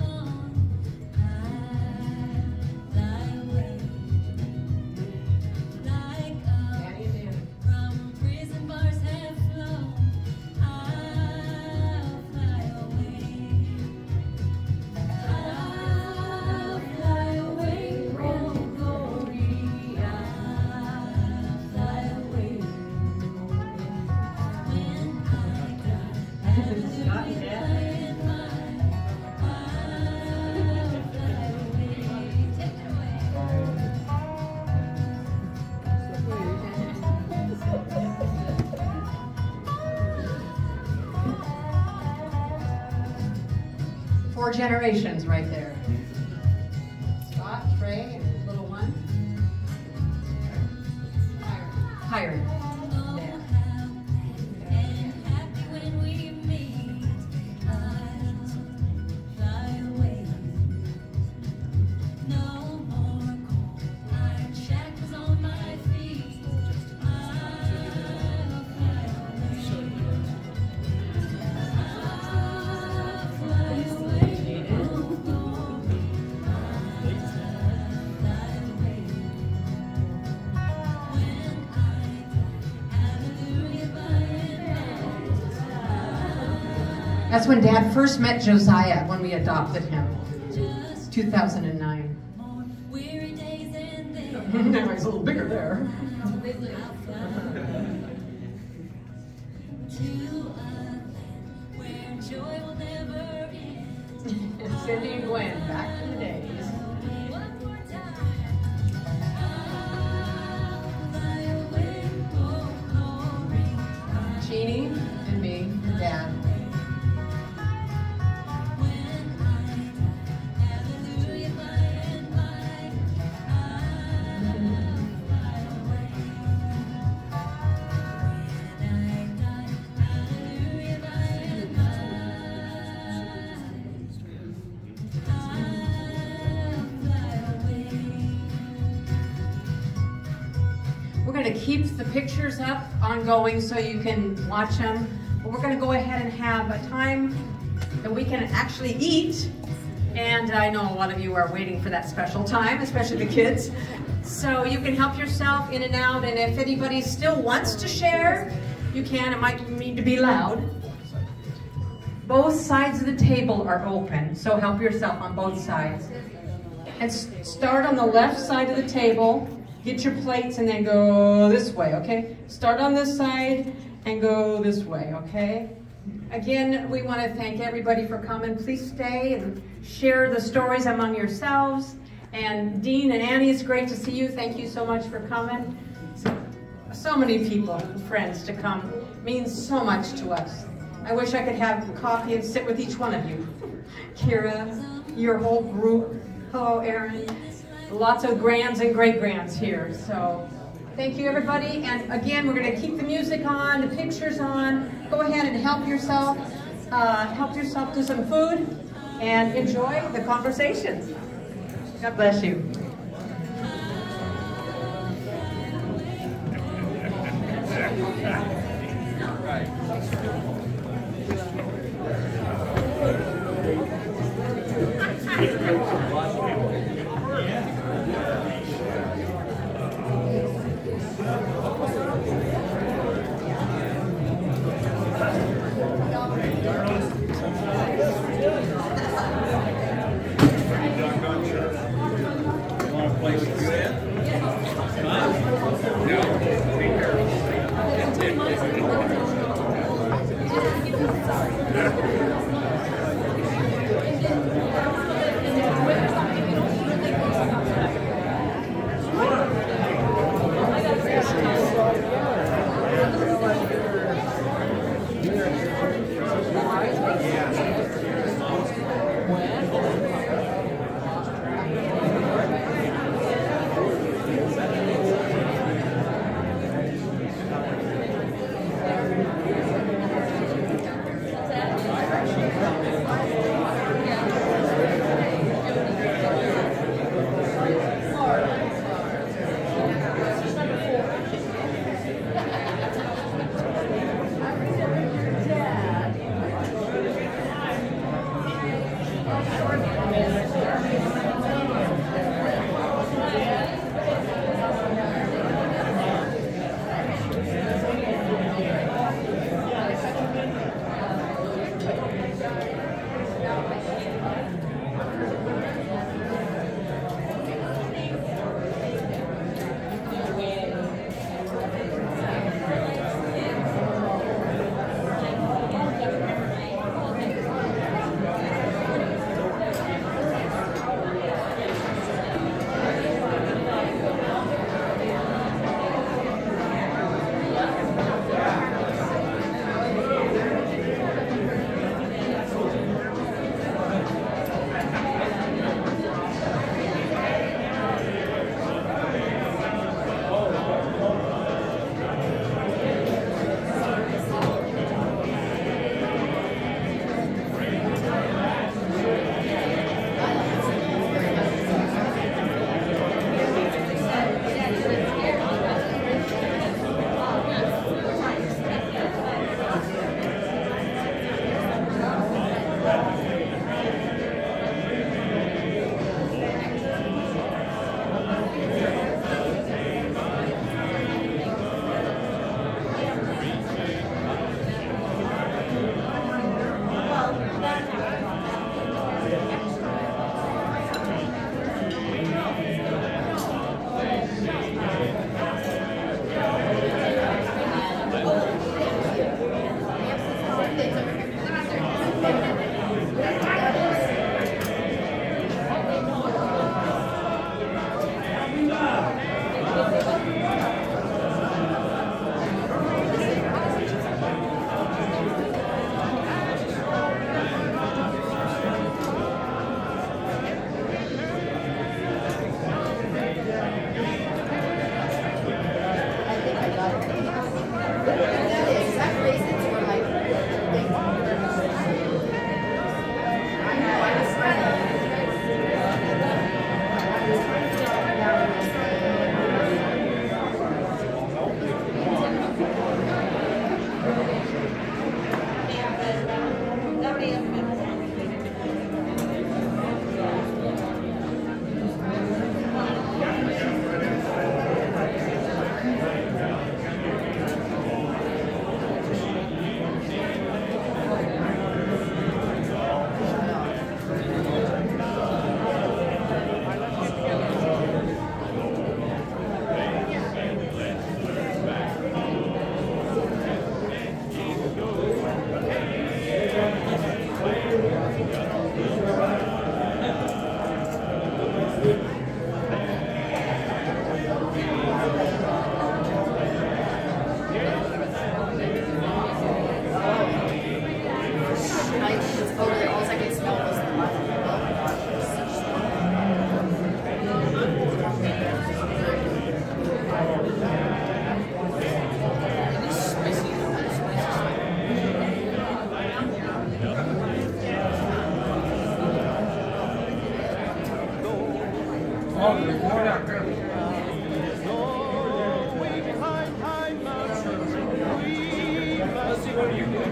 Four generations right there. Scott, Trey, and his little one. Hired. That's when Dad first met Josiah, when we adopted him. 2009. He's a little bigger there. Cindy and Gwen, back to the days. Jeannie and me and Dad. To keep the pictures up ongoing so you can watch them. But we're going to go ahead and have a time that we can actually eat. And I know a lot of you are waiting for that special time, especially the kids. So you can help yourself in and out. And if anybody still wants to share, you can. It might need to be loud. Both sides of the table are open, so help yourself on both sides. And start on the left side of the table. Get your plates and then go this way, okay? Start on this side and go this way, okay? Again, we want to thank everybody for coming. Please stay and share the stories among yourselves. And Dean and Annie, it's great to see you. Thank you so much for coming. So many people, friends to come. It means so much to us. I wish I could have coffee and sit with each one of you. Kira, your whole group. Hello, Aaron. Lots of grands and great-grands here, so Thank you, everybody. And again, we're going to keep the music on, the pictures on. Go ahead and help yourself to some food and enjoy the conversations. God bless you.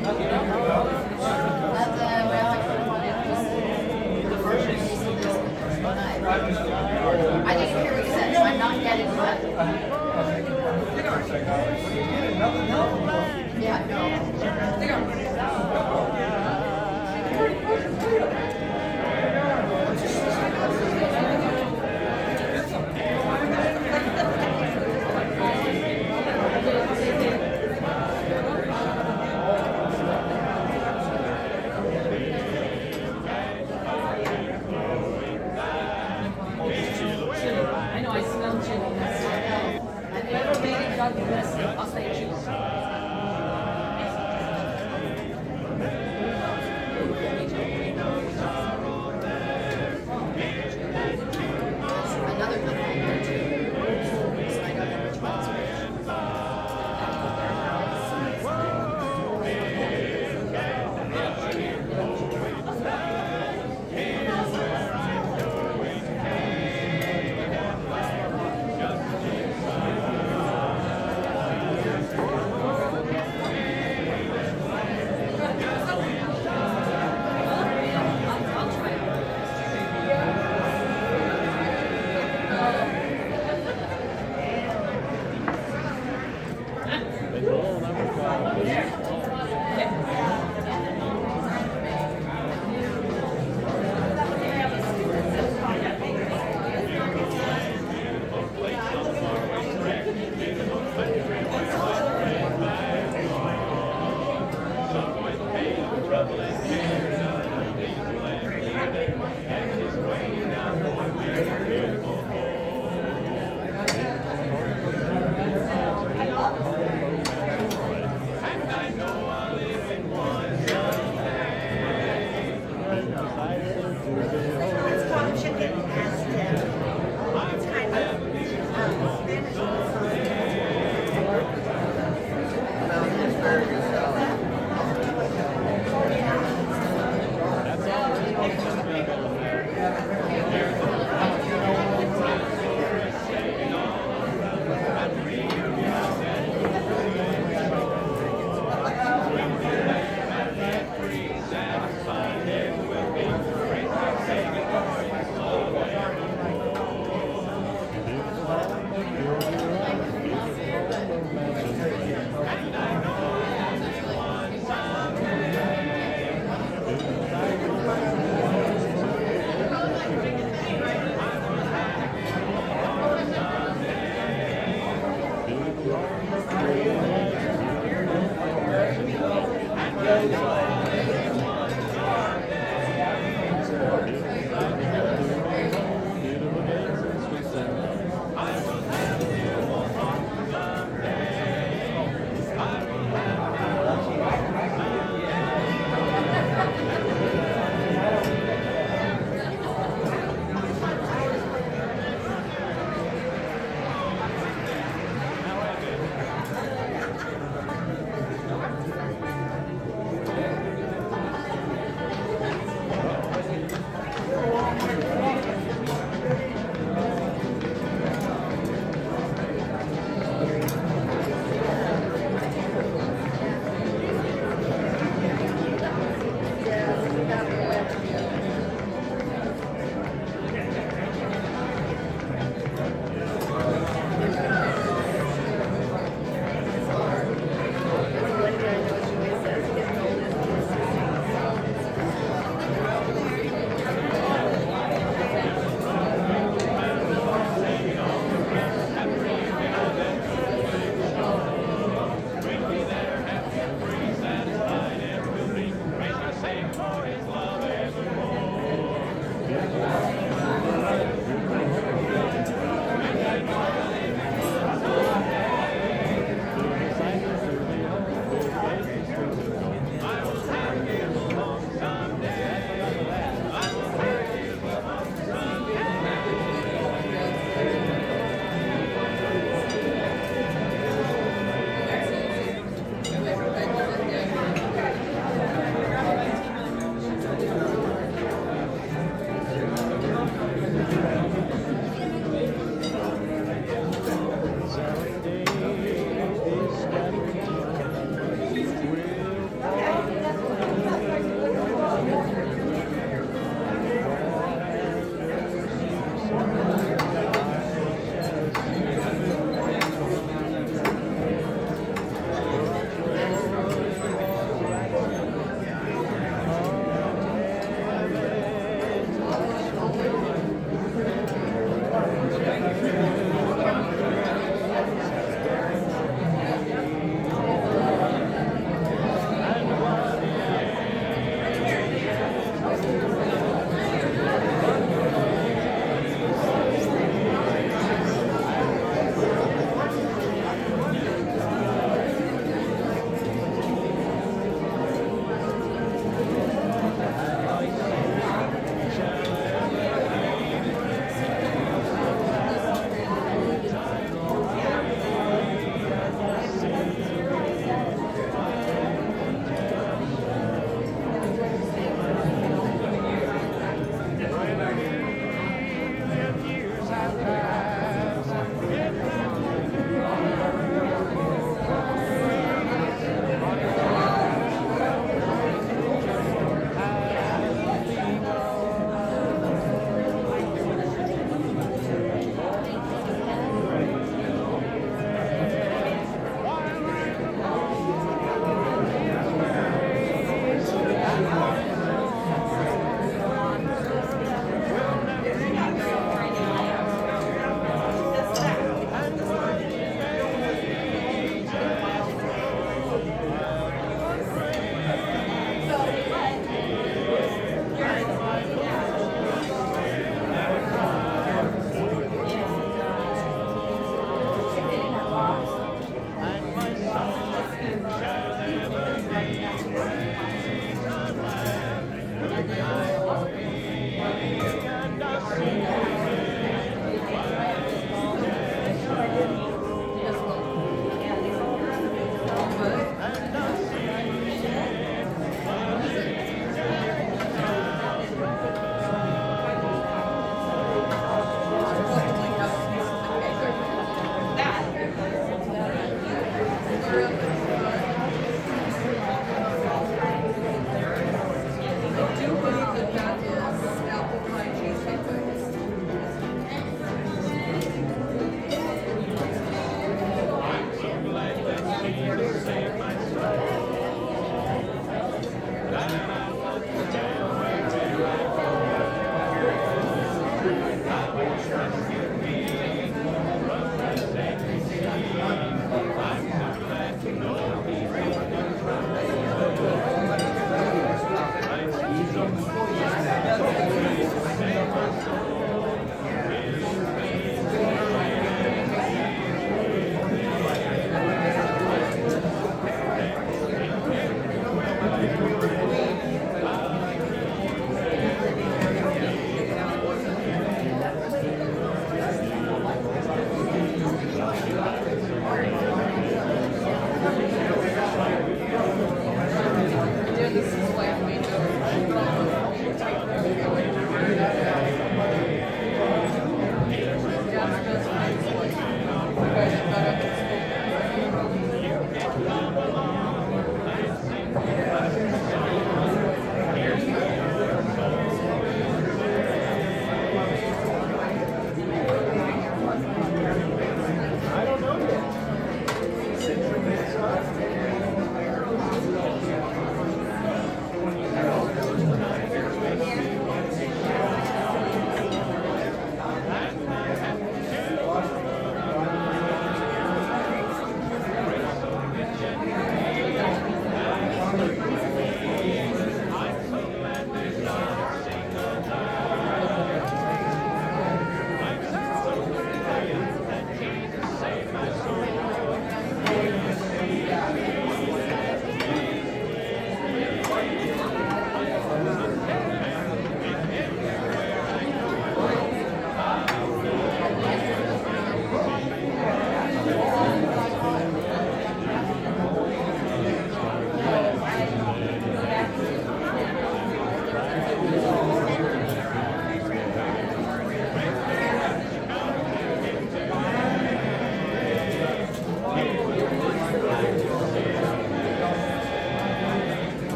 I didn't hear what you said, so I'm not getting what. Yeah, no. I know, I smell chili. I've never made it done this. I'll say chili.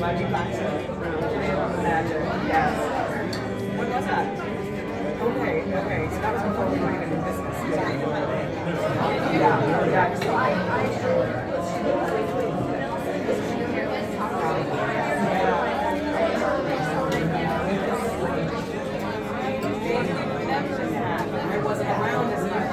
you got to magic. Yes. When was that? Okay. So that was before we were even in business. Yeah. I wasn't around as much.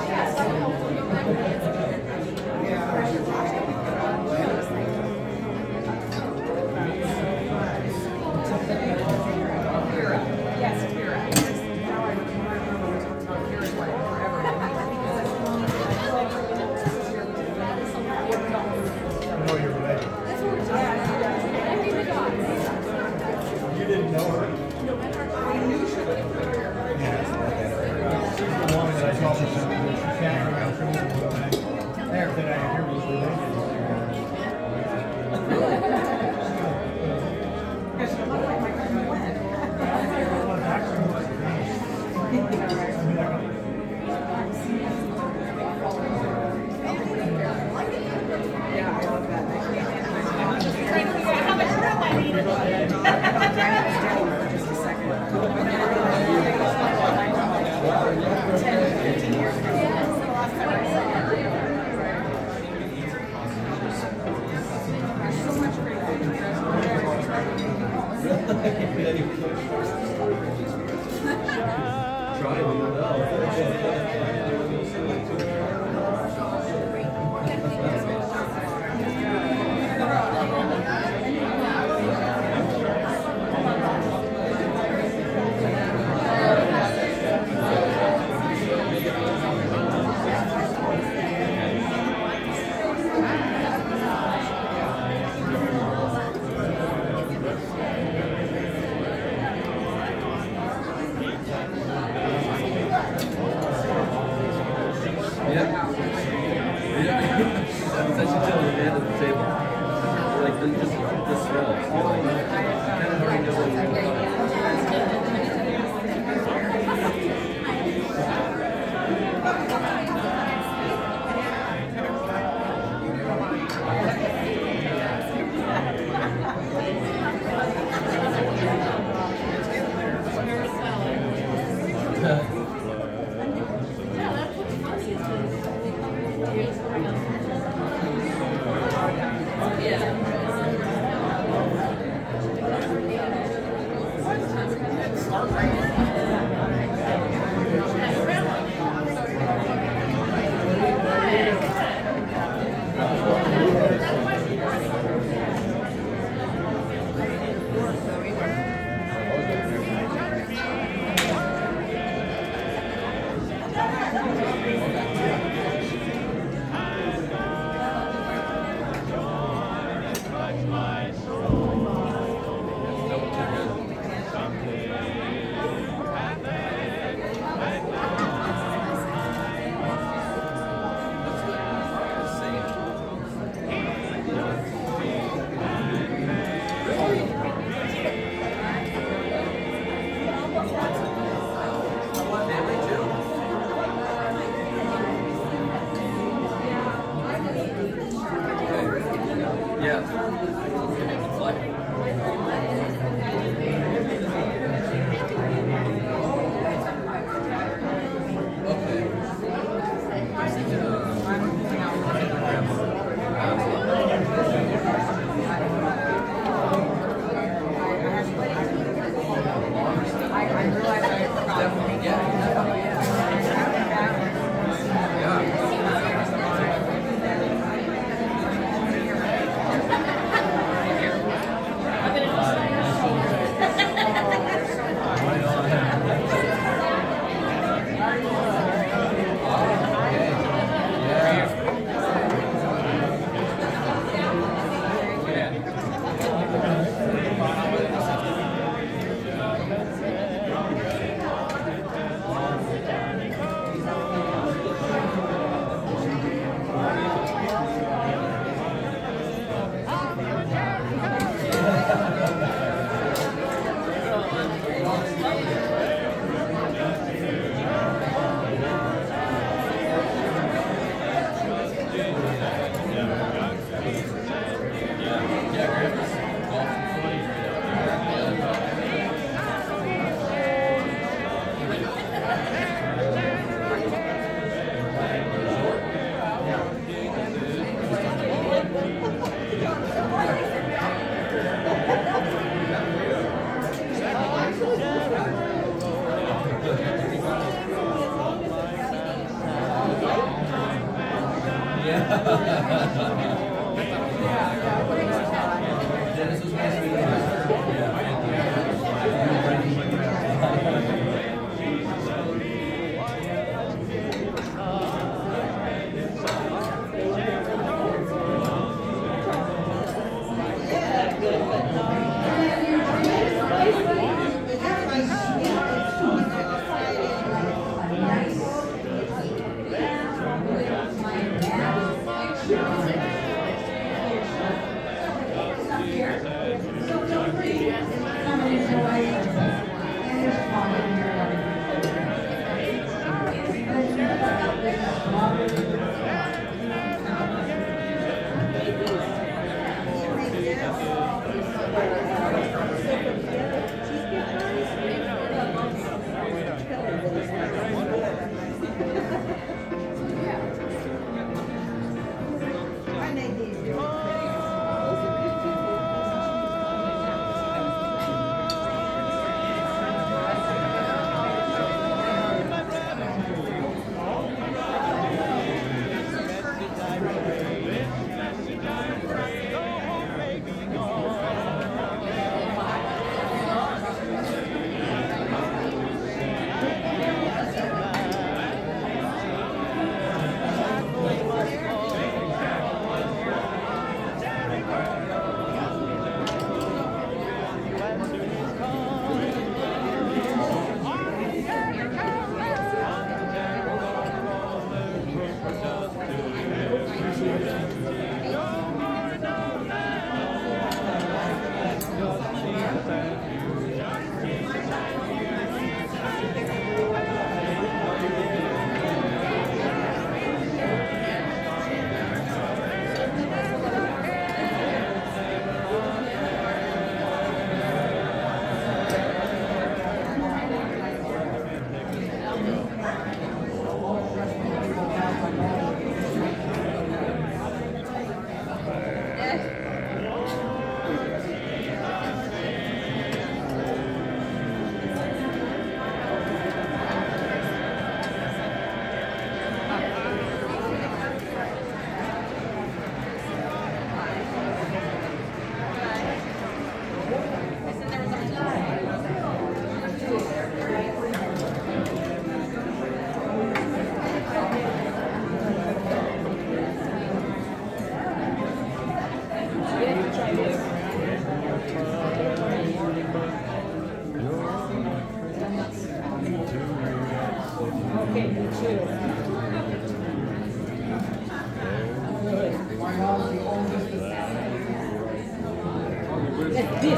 It's this.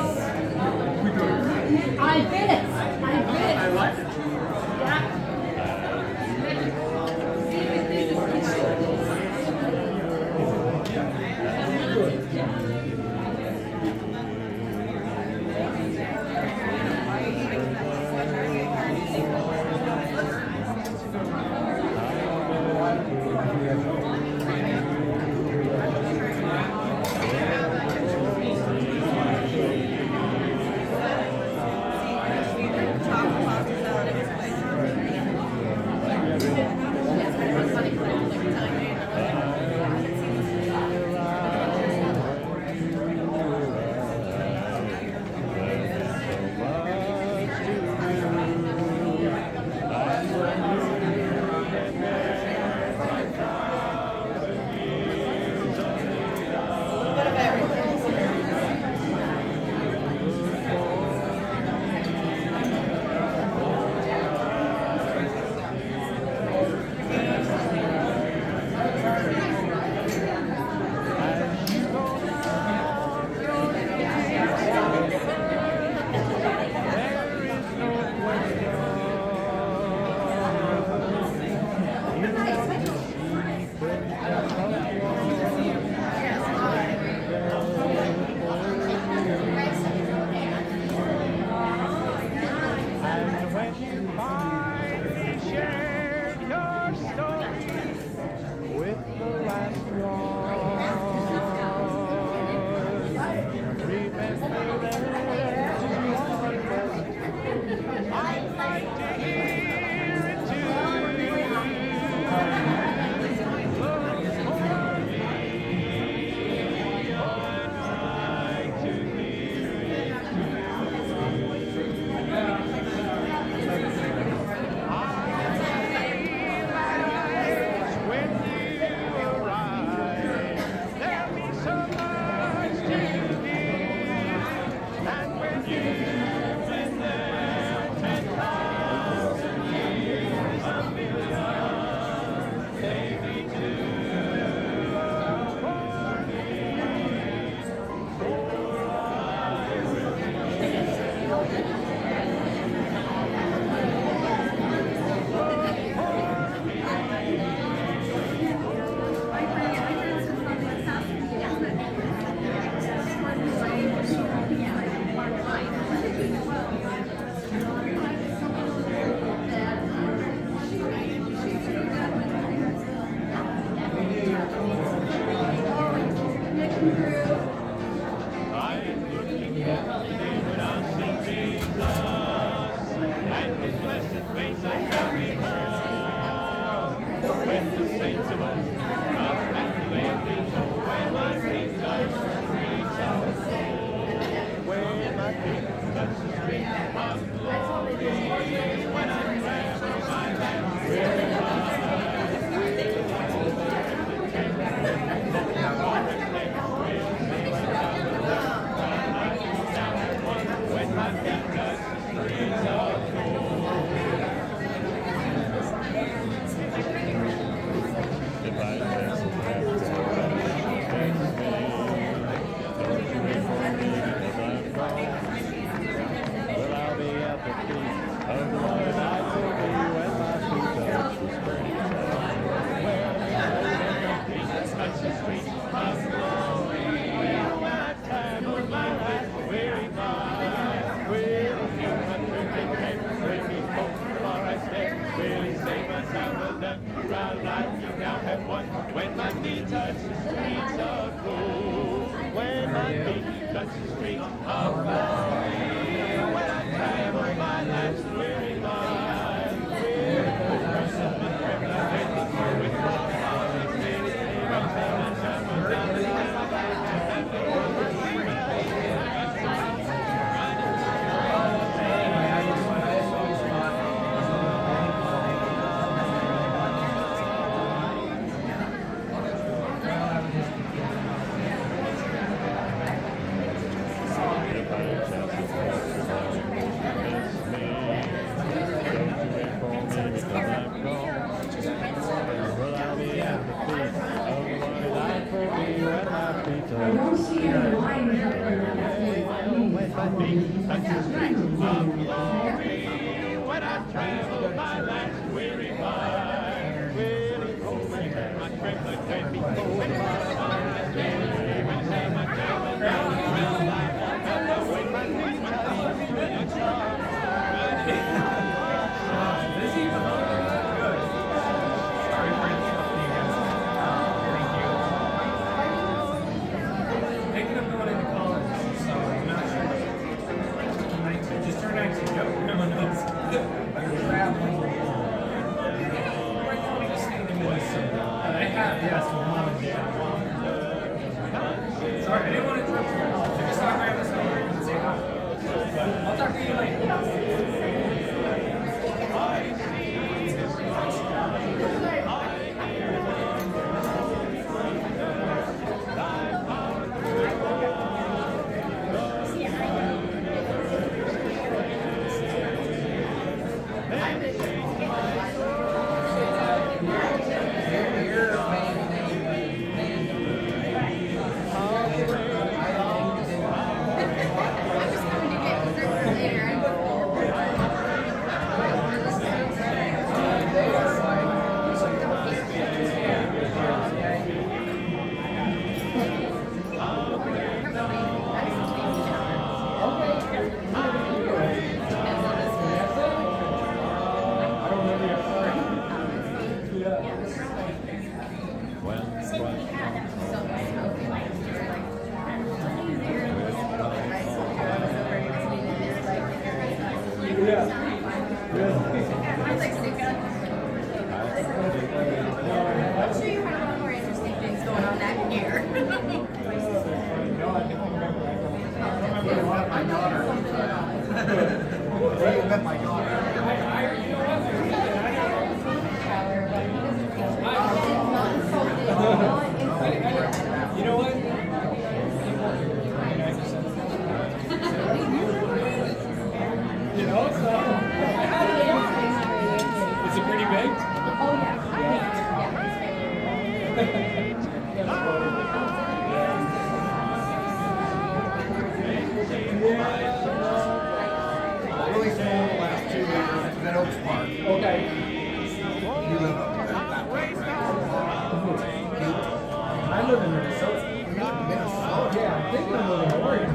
I did it. I did it. I like it. I don't see any lines up there. When I travel my last weary mile, with cold winter, my strength can't be cold. Thinking of going into college, so I'm not sure. 19, just turned 19. Yep, no one knows. Traveling. We're going to stay in Minnesota. I have, yes, with mom and dad. Sorry, I didn't want to interrupt you. I just thought I had this over and say hi. But I'll talk to you later. I'm sure you had a lot more interesting things going on that year. My daughter. Where you met my daughter? You know what? You know, so is it pretty big? Oh yeah. Really small the last 2 years at Oaks Park. Okay. You live up that way, right? I live in Minnesota. Minnesota? Yeah, I think I'm living in Oregon.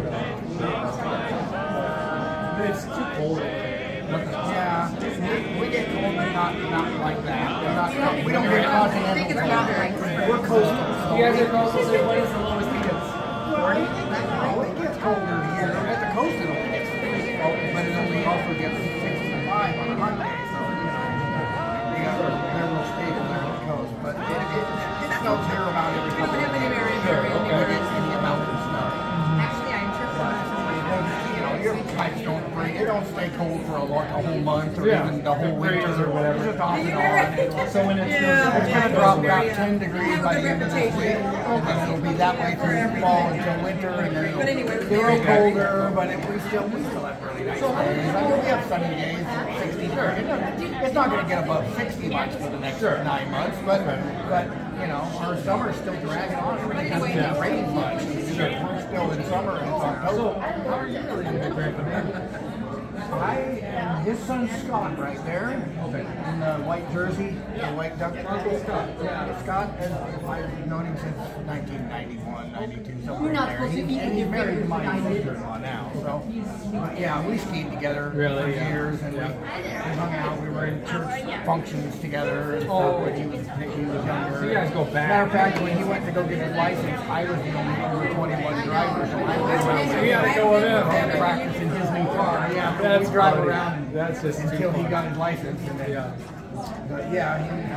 But it's too cold. Yeah, we get cold, but not like that. We don't get continental cold. We're coastal. You guys are coastal, so what is the lowest it gets? 40? Oh, it gets colder here. At the coast it only gets 40, but it only also gets 65 on a hot day. So, you know, they're real stable there on the coast. But it snows here about every couple of days. But it's in the mountain snow. Actually, I interpreted. You know, your pipes don't break. It don't stay cold for a whole month or even the whole winter or whatever. It's just off and on. So when it's it's going to drop about 10 degrees by the end of this week, and then it'll be that way through fall until winter, and then it'll be a little colder, but we still have really nice days. I mean, we have sunny days, 60 degrees. It's not going to get above 60 much for the next 9 months, but you know, our summer's still dragging on. It really hasn't been raining much. We're still in summer and it's October. So how are you really going to be great for me? I am his son Scott right there in the white jersey, the white duck. Uncle Scott. Yeah, Scott, I've known him since 1991, 92, somewhere You're not there. supposed to be He's married to my sister-in-law now. So, yeah, we skied together for years and we hung out. We were in church functions together and stuff when he was younger. So you guys go back. Matter of fact, when he went to go get his license, I was the only over 21 driver, so I went around. So you gotta go with him. And practice in his new car. Yeah, we drive around until he got his license. And then, but yeah,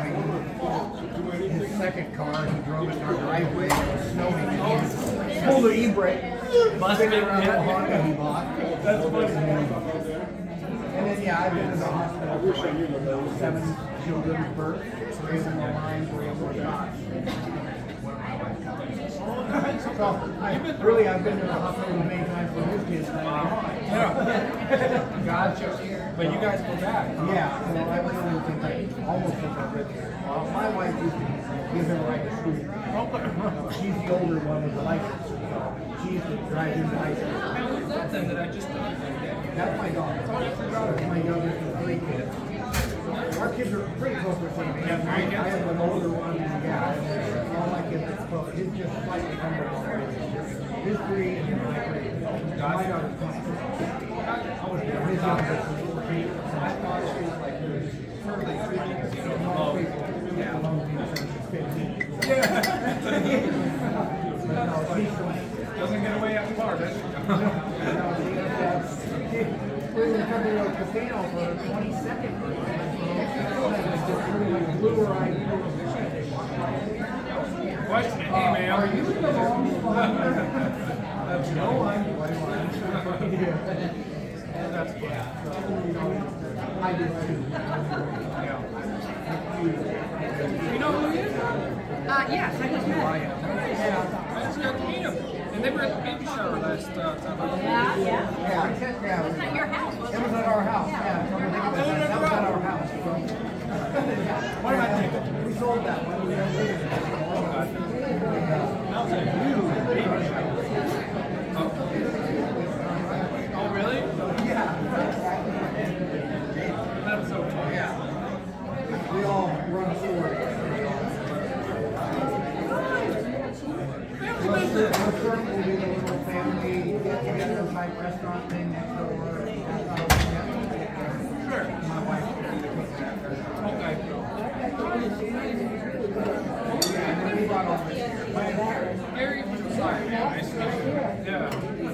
his second car, he drove it in our driveway. It was snowing. And he pulled the e-brake, busted it around the Honda he bought. That's funny. And then I've been in the hospital for 7 children's births. 3 of them are mine, 3 of them are shots. So, I've been to the hospital many times for his kids. Gotcha. But you guys go back. Yeah, well, I've been doing things almost since I've lived here. Well, my wife used to give him a ride to school. She's the older one with the license. She used to drive his license. that then that I just thought of? That's my daughter. That's my youngest of 3 kids. Our kids are pretty close to the same age. I have an older one, yeah. All my kids are close. He's just slightly younger. His 3 and my 3. My daughter's 20. His daughter's 14. So my daughter is like certainly 3 years. Yeah. Doesn't get away after bar, does it? We're going to come to a casino for 22nd. Blue eyed. Question, hey man. Are you the wrong one? No, I'm That's fun. I did too. You know who he is? Yes, I just met him. I just got to meet him. And they were at the baby shower last time. Yeah. It was at your house, wasn't it? It was at our house, yeah. That was at our house. What did I think? We sold that one. That was a huge baby shower. Oh, really? Yeah. That's so fun. Yeah. We all run a store together. We'll certainly do the little family get-together type restaurant thing next door. Sure. My wife. Okay. Yeah, and then we brought all this. Gary from Josiah. Nice to meet you. Yeah.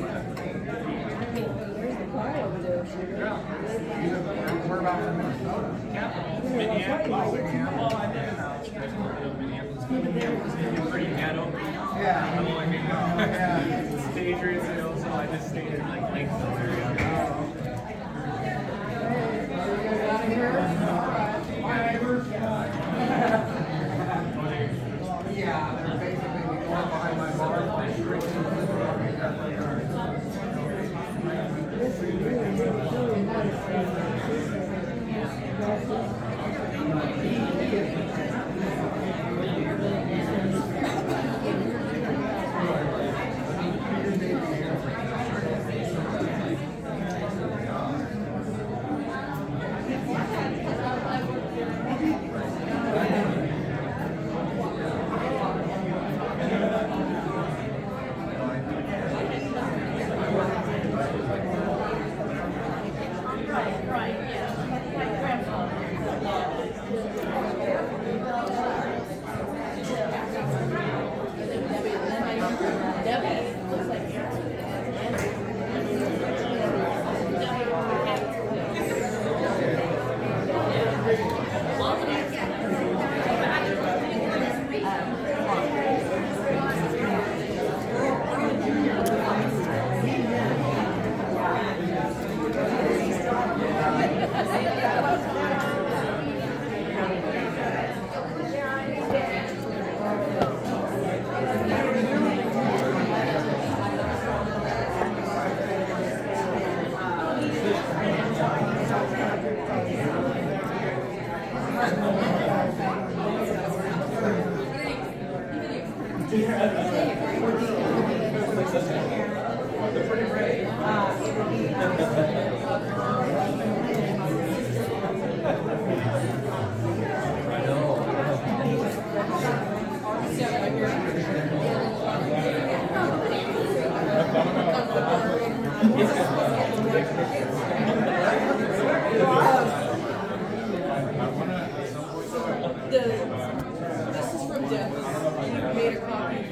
Yeah. We're about from Minnesota. Minneapolis. Oh, I didn't know. Minneapolis. Minneapolis is pretty ghetto. Yeah. I'm like, stage race, so I just stayed in like Lakeville area. Yeah, they're basically going behind my bar. This is from Debby. Made a copy